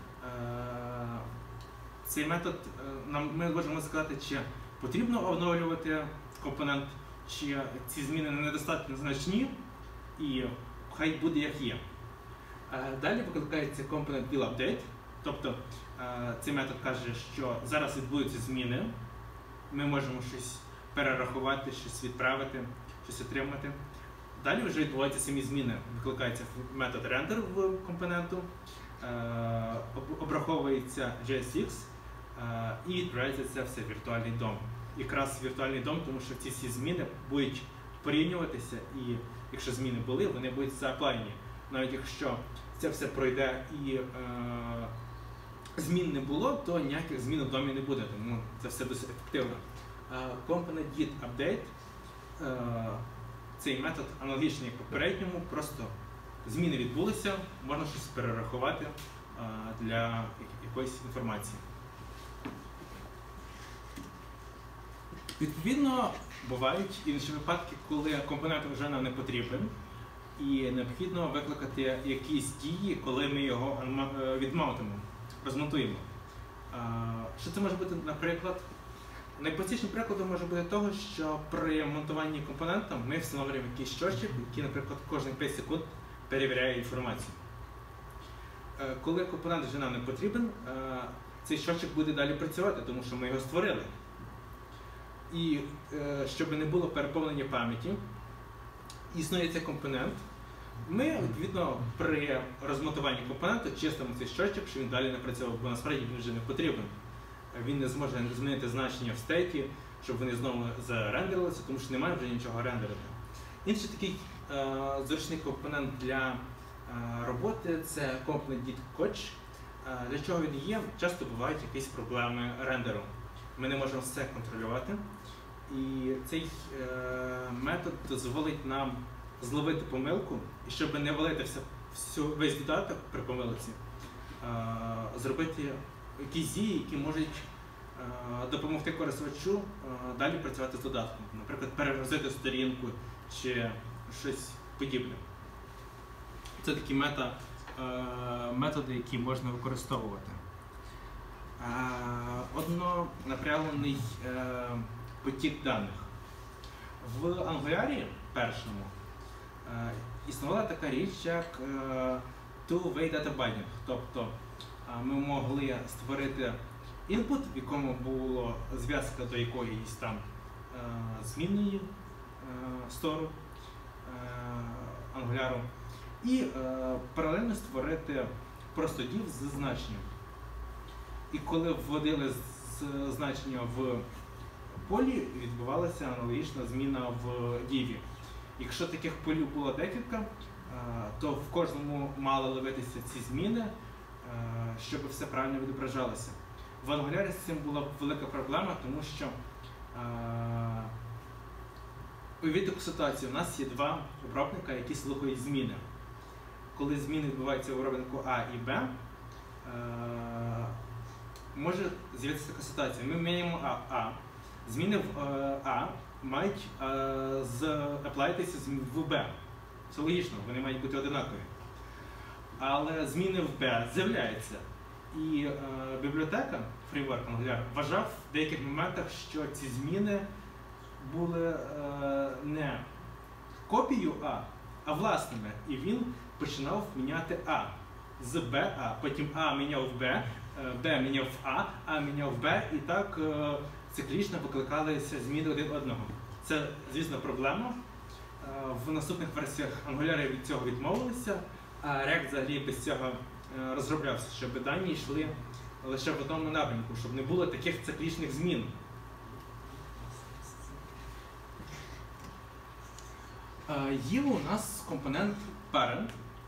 Цей метод, ми можемо сказати, чи потрібно оновлювати компонент, чи ці зміни недостатньо значні, і хай буде як є. Далі викликається component_will_update, тобто цей метод каже, що зараз відбудуться зміни, ми можемо щось перерахувати, щось відправити, щось отримати. Далі вже відбуваються самі зміни, викликається метод render в компоненту, обраховується JSX і відправляється це все в віртуальний дом. Якраз віртуальний дом, тому що ці зміни будуть порівнюватися, і якщо зміни були, вони будуть зааплайні навіть якщо це все пройде і змін не було, то ніяких змін в домі не буде, тому це все досить ефективно. Component git update цей метод аналогічний як попередньому, просто зміни відбулися, можна щось перерахувати для якоїсь інформації. Відповідно, бувають інші випадки, коли компонент вже нам не потрібен, і необхідно викликати якісь дії, коли ми його відмаунтимо, розмонтуємо. Що це може бути, наприклад? Найпростішим прикладом може бути того, що при монтуванні компонента ми встановлюємо якийсь щотчик, який, наприклад, кожних 5 секунд перевіряє інформацію. Коли компонент вже нам не потрібен, цей щотчик буде далі працювати, тому що ми його створили. І щоб не було переповнення пам'яті, існує цей компонент. Ми, відповідно, при розмонтуванні компоненту чистимо цей щотчик, що він далі не працював, бо насправді він вже не потрібен. Він не зможе змінити значення в стейті, щоб вони знову зарендерилися, тому що немає вже нічого рендерити. Інший такий зручний компонент для роботи – це Component git coach. Для чого він є? Часто бувають якісь проблеми рендеру. Ми не можемо все контролювати. І цей метод дозволить нам зловити помилку, і щоб не валити весь додаток при помилці, зробити якісь дії, які можуть допомогти користувачу далі працювати з додатком. Наприклад, перегрузити сторінку чи щось подібне. Це такі методи, які можна використовувати. Однонапрямлений потік даних. В Angular першому існувала така річ, як two-way data binding. Тобто ми могли створити інпут, в якому була зв'язка до якоїсь там змінної стору Angular, і паралельно створити просто div з значенням. І коли вводили значення в полі, відбувалася аналогічна зміна в div. Якщо таких полів було декілька, то в кожному мали ловитися ці зміни, щоб все правильно відображалося. В Angular з цим була велика проблема, тому що уявіть таку ситуацію, у нас є два обробника, які слухають зміни. Коли зміни відбуваються в обробнику А і Б, може з'явитися така ситуація. Ми міняємо А. Зміни в А мають аплайтися в Б. Це логічно, вони мають бути одинакові. Але зміни в Б з'являються. І бібліотека, фреймворк Angular, вважав в деяких моментах, що ці зміни були не копією а власними. І він починав міняти А з Б, потім А міняв в Б, Б міняв в А міняв в Б, і так циклічно викликалися зміни один одного. Це, звісно, проблема. В наступних версіях Angular від цього відмовилися, а React взагалі без цього розроблявся, щоб дані йшли лише в одному напрямку, щоб не було таких циклічних змін. Є у нас компонент parent.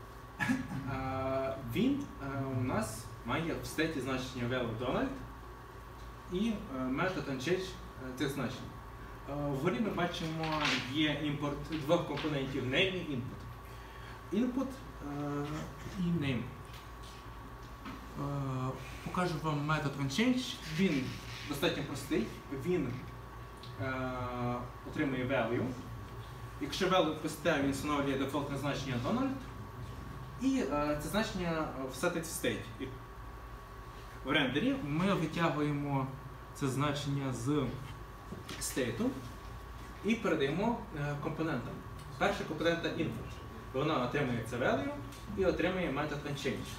Він у нас має в статі значення value Donald і метод unchanged цих значень. Вгорі ми бачимо, є імпорт двох компонентів name і input. Input і name. Покажу вам метод unchanged. Він достатньо простий. Він отримує value. Якщо value пусте, він встановлює дефолтне значення Donald. І це значення всетить в state. В рендері ми витягуємо це значення з стейту і передаємо компонентам. Перший компонент input. Вона отримує це value і отримує метод unchanged.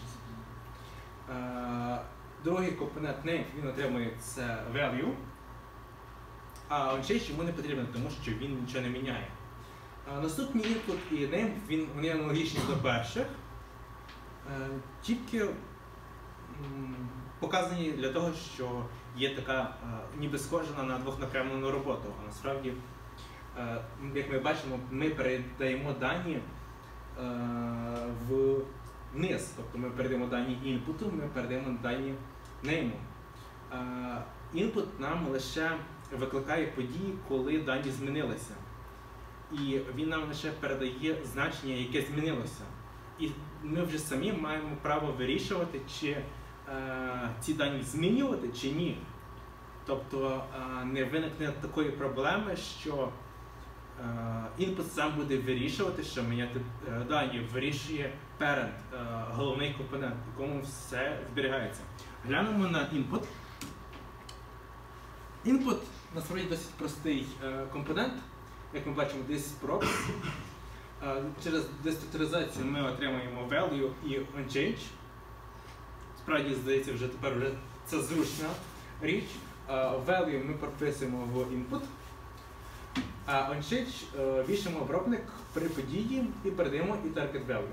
Другий компонент name, він отримує це value, а unchanged йому не потрібен, тому що він нічого не міняє. Наступний input і name, вони аналогічні до перших, тільки показані для того, що є така ніби схожа на двохнапрямлену роботу. А насправді, як ми бачимо, ми передаємо дані вниз. Тобто ми передаємо дані інпуту, ми передаємо дані name. Інпут нам лише викликає події, коли дані змінилися. І він нам лише передає значення, яке змінилося. І ми вже самі маємо право вирішувати, чи ці дані змінювати, чи ні. Тобто не виникне такої проблеми, що інпут сам буде вирішувати, що міняти дані, вирішує parent, головний компонент, в якому все зберігається. Глянемо на інпут. Інпут насправді досить простий компонент. Як ми бачимо, десь props. Через деструктуризацію ми отримуємо value і onChange. Справді, здається, вже тепер це зручна річ. Value ми прописуємо в input, а onChange вішаємо обробник при події і передаємо і target value.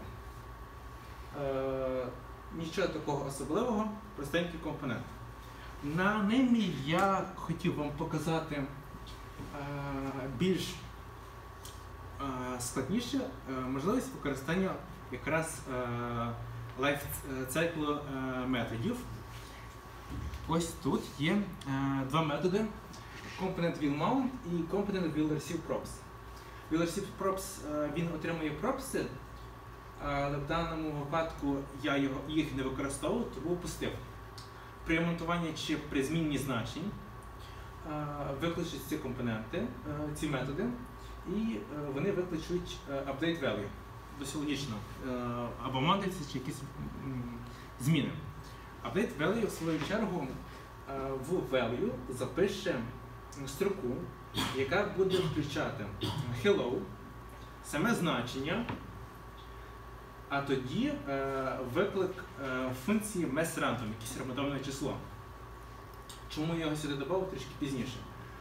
Нічого такого особливого, простенький компонент. На ними я хотів вам показати більш складніше можливість використання якраз lifecycle методів. Ось тут є два методи: component will mount і component will receive props. Will receive props, він отримує пропси, але в даному випадку я їх не використовував, тому опустив. При монтуванні чи при зміні значень викличуть ці компоненти, ці методи, і вони викличуть update value. Досить логічно. Або модиться чи якісь зміни. Update value, в свою чергу, в value запише строку, яка буде включати hello, саме значення, а тоді виклик функції massRandom, якесь рандомне число. Чому я його сюди додав, трішки пізніше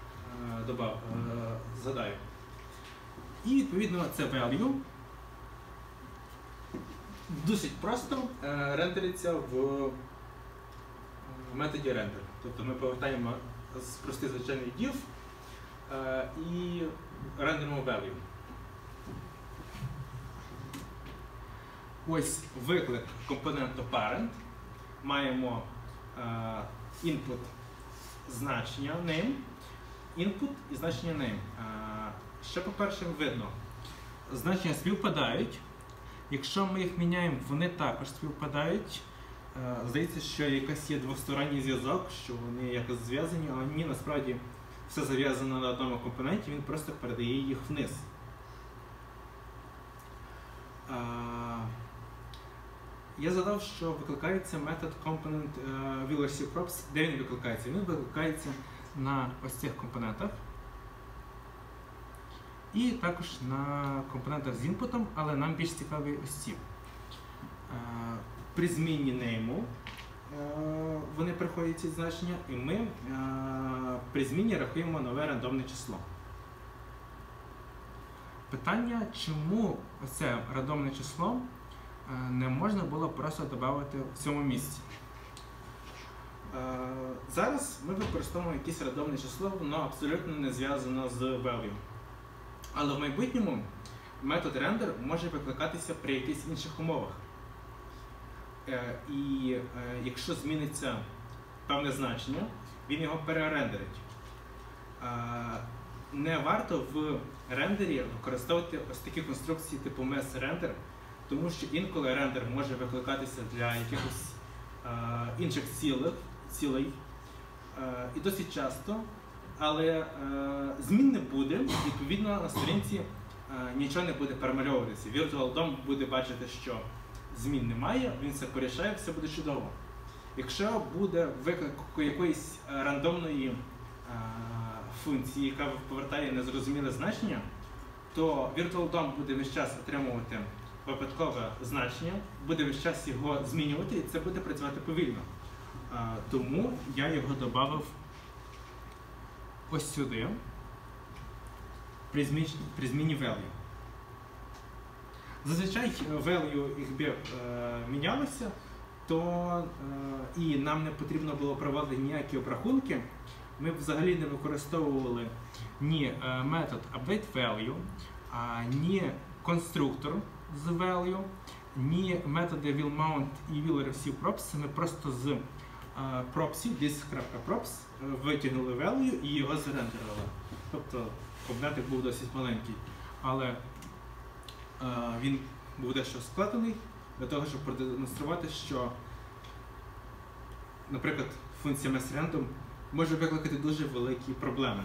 згадаю. І відповідно це value досить просто рендериться в методі render. Тобто ми повертаємо з простий звичайний div і рендеримо value. Ось виклик компоненту parent. Маємо input значення name, input і значення name. Що по-перше видно? Значення співпадають. Якщо ми їх міняємо, вони також співпадають. Здається, що якийсь є двосторонній зв'язок, що вони якось зв'язані, але ні, насправді все зав'язано на одному компоненті, він просто передає їх вниз. Я згадав, що викликається метод component will receive props. Де він викликається? Він викликається на ось цих компонентах. І також на компонентах з інпутом, але нам більш цікаві ось ці. При зміні name вони приходять ці значення, і ми при зміні рахуємо нове рандомне число. Питання, чому це рандомне число не можна було просто додати в цьому місці. Зараз ми використовуємо якесь рандомне число, воно абсолютно не зв'язано з value. Але в майбутньому метод render може викликатися при якихось інших умовах. І якщо зміниться певне значення, він його перерендерить. Не варто в рендері використовувати ось такі конструкції типу massRender, тому що інколи рендер може викликатися для якихось інших цілей і досить часто, але змін не буде, відповідно на сторінці нічого не буде перемальовуватися. Virtual DOM буде бачити, що змін немає, він все порішає, все буде чудово. Якщо буде виклик якоїсь рандомної функції, яка повертає незрозуміле значення, то Virtual DOM буде весь час отримувати випадкове значення, буде весь час його змінювати, і це буде працювати повільно. Тому я його додав ось сюди, при зміні value. Зазвичай value, якби мінялося, то і нам не потрібно було проводити ніякі обрахунки, ми взагалі не використовували ні метод updateValue, ні конструктор з value, ні методи willMount і willReceiveProps. Ми просто з пропсів, this.props, витягнули value і його зарендерили. Тобто компонентик був досить маленький, але він був дещо складений для того, щоб продемонструвати, що, наприклад, функція massRandom може викликати дуже великі проблеми.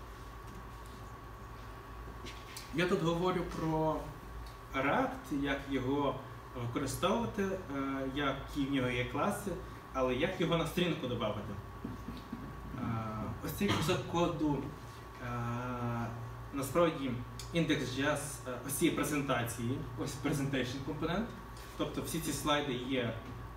Я тут говорю про React, як його використовувати, які в нього є класи, але як його на сторінку додати. Ось цей кусок коду, насправді, index.js ось цієї презентації, ось presentation компонент, тобто всі ці слайди є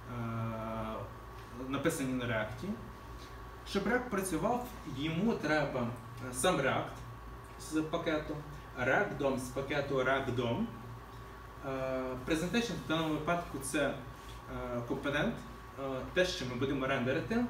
написані на React. Щоб React працював, йому треба сам React з пакету, React DOM з пакету React DOM. Presentation в даному випадку це компонент, те, що ми будемо рендерити.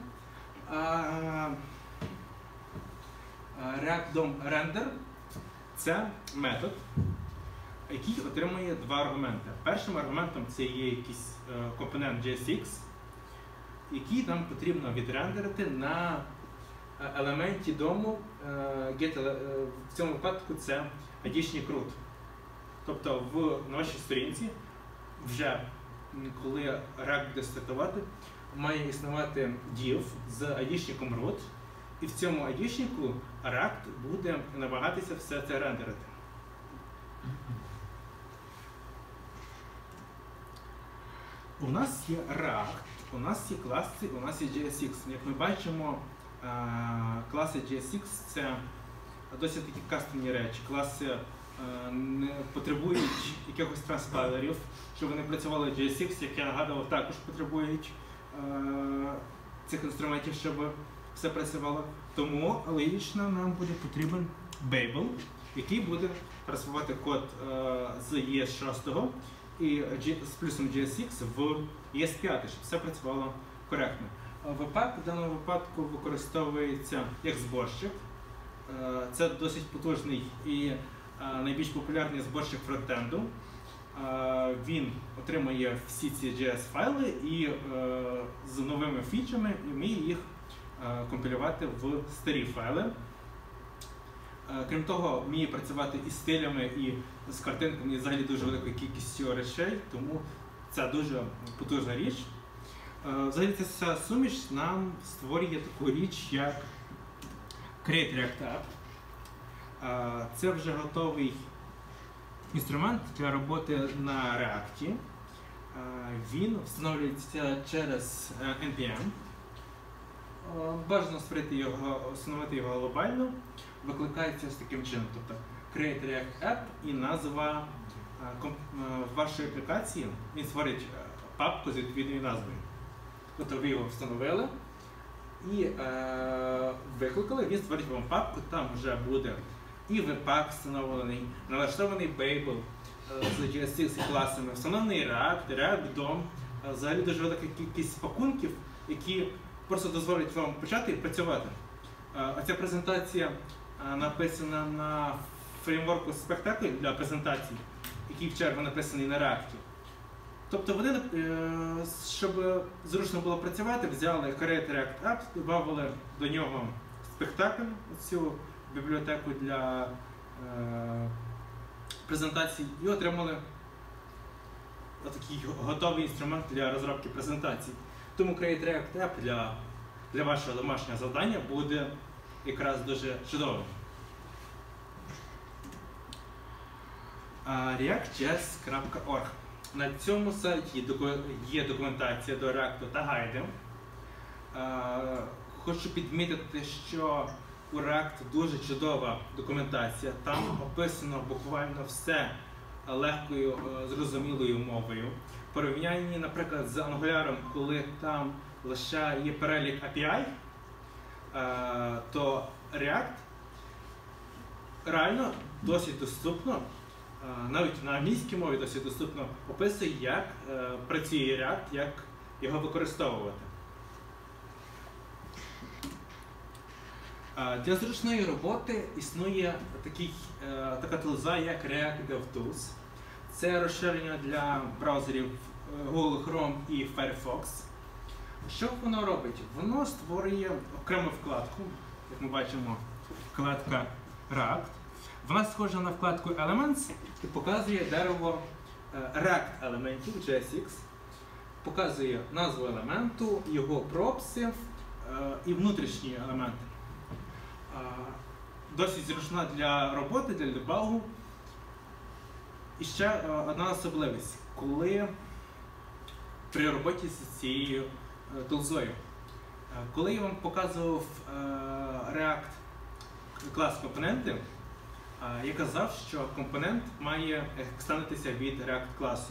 React DOM render це метод, який отримує два аргументи. Першим аргументом це є якийсь компонент JSX, який нам потрібно відрендерити на елементі дому. В цьому випадку це ID-шник root. Тобто на вашій сторінці вже, коли React буде стартувати, має існувати div з ID-шником root, і в цьому ID-шнику React буде намагатися все це рендерити. У нас є React, у нас є класи, у нас є JSX. Як ми бачимо, класи JSX – це досить такі кастомні речі. Класи не потребують якихось транспайлерів, щоб вони працювали JSX, як я нагадував, також потребують цих інструментів, щоб все працювало. Тому логічно нам буде потрібен Babel, який буде трансформувати код з ES6 і з плюсом JSX в ES5, щоб все працювало коректно. Webpack в даному випадку використовується як зборщик. Це досить потужний і найбільш популярний зборщик фронтенду. Він отримує всі ці JS-файли і з новими фічами вміє їх компілювати в старі файли. Крім того, вміє працювати із стилями і з картинками, і взагалі дуже великою кількістю речей, тому це дуже потужна річ. Взагалі ця суміш нам створює таку річ, як Create React App. Це вже готовий інструмент для роботи на React. Він встановлюється через NPM. Бажано встановити його глобально. Викликається ось таким чином. Тобто Create React App і назва вашої аплікації. Він створить папку з відповідною назвою. Тобто ви його встановили і викликали, він створить вам папку, там вже буде і Webpack встановлений, налаштований Babel з JSX класами, встановлений React DOM, взагалі дуже велика кількість пакунків, які просто дозволять вам почати і працювати. Ця презентація написана на фреймворку Spectacle для презентацій, який в чергу написаний на React. Тобто вони, щоб зручно було працювати, взяли Create React App, додали до нього Spectacle, цю бібліотеку для презентацій, і отримали такий готовий інструмент для розробки презентацій. Тому Create React App для вашого домашнього завдання буде якраз дуже чудовим. React.js.org. На цьому сайті є документація до React та гайди. Хочу підмітити, що у React дуже чудова документація. Там описано буквально все легкою, зрозумілою мовою. В порівнянні, наприклад, з Angular, коли там лише є перелік API, то React реально досить доступно, навіть на англійській мові досить доступно описує, як працює React, як його використовувати. Для зручної роботи існує така тулза, як React DevTools. Це розширення для браузерів Google Chrome і Firefox. Що воно робить? Воно створює окрему вкладку, як ми бачимо, вкладка React. Вона схожа на вкладку Elements і показує дерево React елементів JSX. Показує назву елементу, його пропси і внутрішні елементи. Досить зручна для роботи, для дебагу. І ще одна особливість, коли при роботі з цією тулзою. Коли я вам показував React клас компоненти, я казав, що компонент має екстендитися від React класу.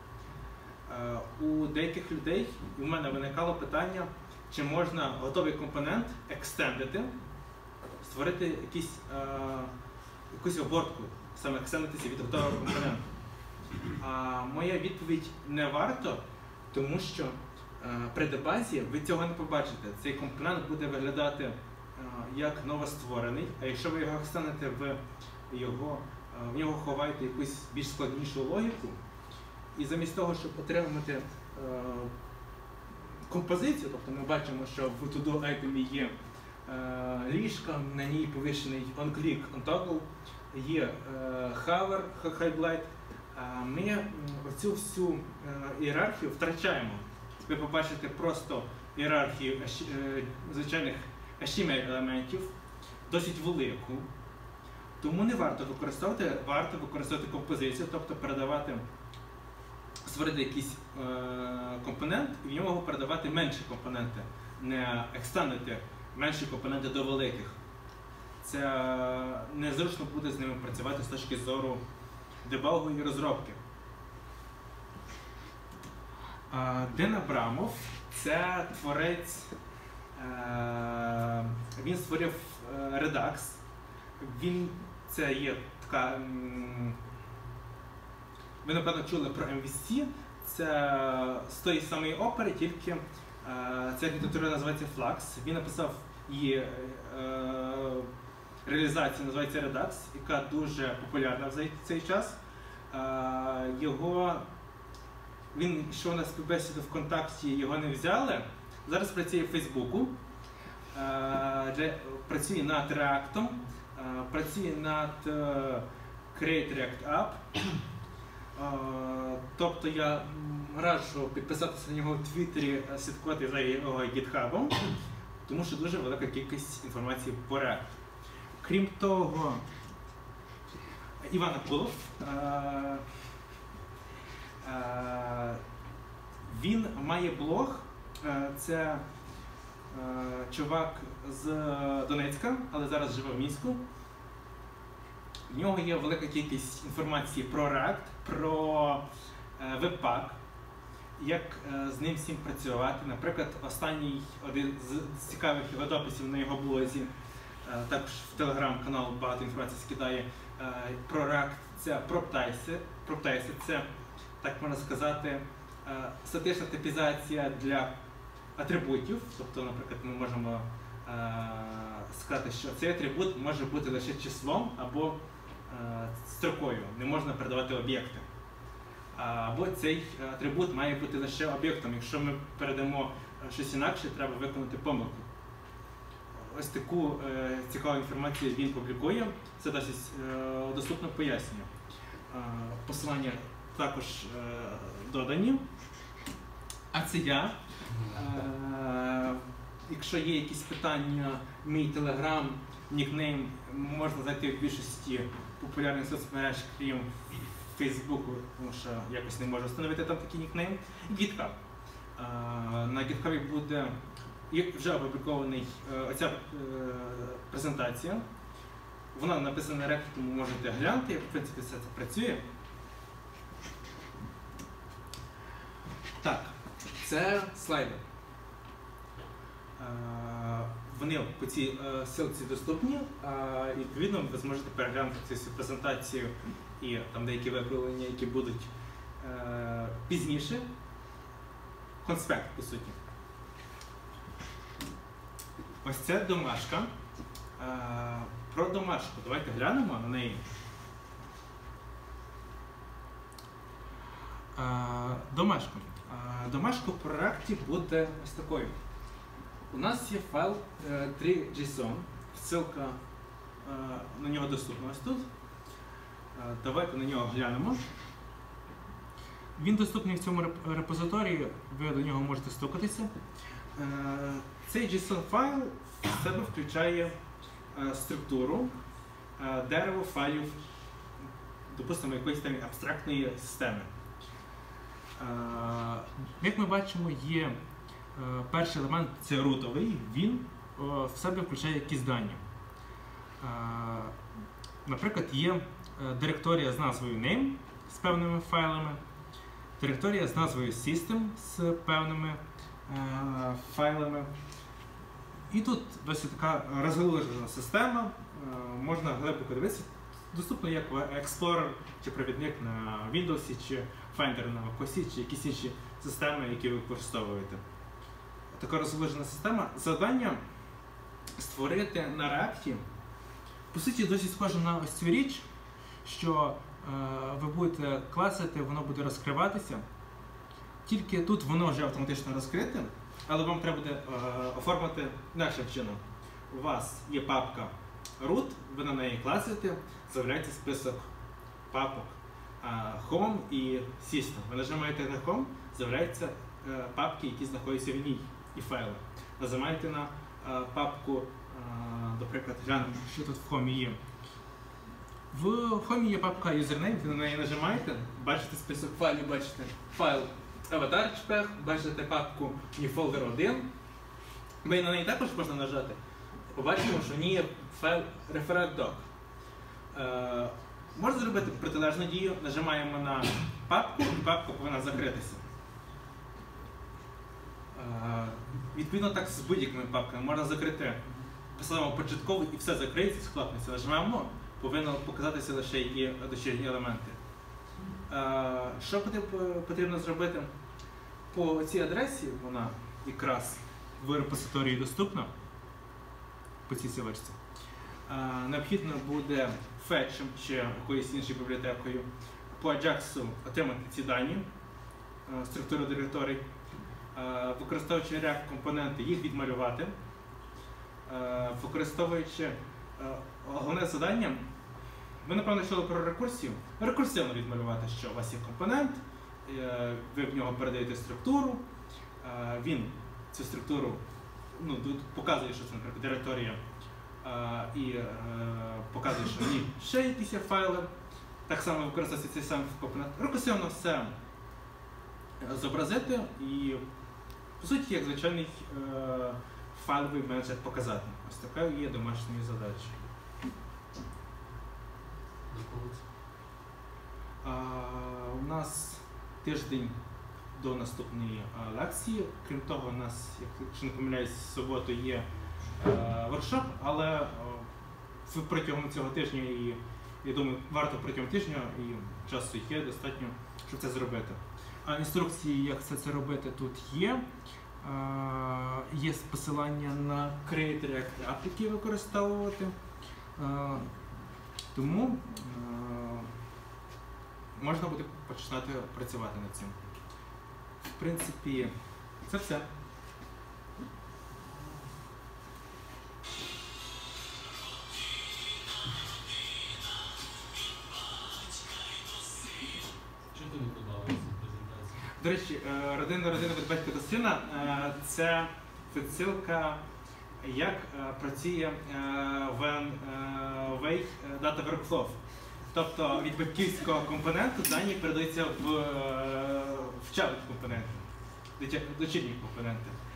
У деяких людей, і в мене виникало питання, чи можна готовий компонент екстендити, створити якусь обортку, саме екстендитися від готового компоненту. Моя відповідь – не варто, тому що при дебазі ви цього не побачите. Цей компонент буде виглядати як новостворений, а якщо ви його екстендите в нього ховаєте якусь більш складнішу логіку, і замість того, щоб отримати композицію, тобто ми бачимо, що в to-do item є ліжка, на ній повішений on-click, on-toggle, є hover, highlight, ми оцю всю ієрархію втрачаємо. Ви побачите просто ієрархію звичайних HTML-елементів, досить велику. Тому не варто використовувати композицію, тобто створити якийсь компонент і в нього передавати менші компоненти, не екстендити менші компоненти до великих. Це незручно буде з ними працювати з точки зору дебагу і розробки. Ден Абрамов – це творець, він створив Redux. Це є така, ви, напевно, чули про MVC, це з тої самої опери, тільки ця архітектура називається Flux. Він написав її реалізацію, називається Redux, яка дуже популярна в цей час. Він йшов на співбесіду ВКонтакті, його не взяли. Зараз працює в Фейсбуку, працює над React, працює над Create React App. Тобто я раджу підписатися на нього в Твіттері, слідкувати за його гітхабом, тому що дуже велика кількість інформації по React. Крім того, Іван Акулов, він має блог, це чувак з Донецька, але зараз живе в Мінську. В нього є велика кількість інформації про React, про Webpack, як з ним всім працювати. Наприклад, останній один з цікавих його дописів на його блозі, також в телеграм-канал багато інформації скидає про React, це PropType, це, так можна сказати, статична типізація для атрибутів. Тобто, наприклад, ми можемо сказати, що цей атрибут може бути лише числом або строкою, не можна передавати об'єкти. Або цей атрибут має бути лише об'єктом. Якщо ми передамо щось інакше, треба виконати помилку. Ось таку цікаву інформацію він публікує. Це досить доступно пояснює. Посилання також додані. А це я. Якщо є якісь питання, мій телеграм, нікнейм можна знайти в більшості популярних соцмереж, крім Фейсбуку, тому що якось не можу встановити там такий нікнейм. І GitHub. На GitHub буде вже опублікований оця презентація. Вона написана на React, тому можете глянути, як в принципі все це працює. Так, це слайди. Вони по цій ссылці доступні, і відповідно ви зможете переглянути цю презентацію і там деякі виправлення, які будуть пізніше. Конспект, по суті. Ось це домашка. Про домашку. Давайте глянемо на неї. Домашка. Домашка в проєкті буде ось такою. У нас є файл 3JSON, ссылка на нього доступна ось тут. Давайте на нього глянемо. Він доступний в цьому репозиторії, ви до нього можете стукатися. Цей JSON файл в себе включає структуру, дерево файлів, допустимо, якоїсь там абстрактної системи. Як ми бачимо, є перший елемент, це рутовий, він в себе включає якісь дані. Наприклад, є директорія з назвою name з певними файлами, директорія з назвою system з певними файлами. І тут досить така розгалужена система, можна глибоко дивитися. Доступно як Explorer чи провідник на Windows, чи Finder на MacOS, чи якісь інші системи, які ви використовуєте. Така розгалужена система. Завдання створити на React, по суті, досить схоже на ось цю річ, що ви будете класити, воно буде розкриватися. Тільки тут воно вже автоматично розкрите, але вам треба буде оформити інакшим чином. У вас є папка root, ви на неї класите, з'являється список папок home і system. Ви нажимаєте на home, з'являються папки, які знаходяться в ній, і файли. Нажимаєте на папку, наприклад, глянемо, що тут в home є. В home є папка username, ви на неї нажимаєте, бачите список файлів, бачите файл avatar.jpg, бачите папку new folder 1. Ви на неї також можна нажати. Побачимо, що в ній є файл referent.doc. Можна зробити протилежну дію, нажимаємо на папку, і папка повинна закритися. Відповідно так з будь-якими папками можна закрити. Поставимо початковий і все закриється, схлопнеться. Нажимаємо, повинно показатися лише її дочірні елементи. Що потрібно зробити? По цій адресі, вона якраз в репозиторії доступна, по цій силочці. Необхідно буде фетчем чи якоюсь іншою бібліотекою по Ajax отримати ці дані, структуру директорій, використовуючи React компоненти, їх відмалювати, використовуючи головне завдання. Ви, напевно, чули про рекурсію. Рекурсивно відмалювати, що у вас є компонент, ви в нього передаєте структуру, він цю структуру показує, що це, наприклад, директорія, і показує, що в ній ще якісь є файли. Так само використовується цей самий компонент. Рекурсивно все зобразити і, по суті, як звичайний файловий менеджер показати. Ось така є домашня задача. У нас тиждень до наступної лекції. Крім того, у нас, якщо не помиляюсь, в суботу є воркшоп, але протягом цього тижня, і я думаю, варто протягом тижня, і часу є достатньо, щоб це зробити. Інструкції, як це робити, тут є. Є посилання на Create React App, які використовувати. Тому можна буде починати працювати над цим. В принципі, це все. Чому тобі подобається презентація? До речі, родина від батька до сина – це відсилка, як працює Wave Data Workflow. Тобто від батьківського компоненту дані передаються в child компоненти, дочірні компоненти.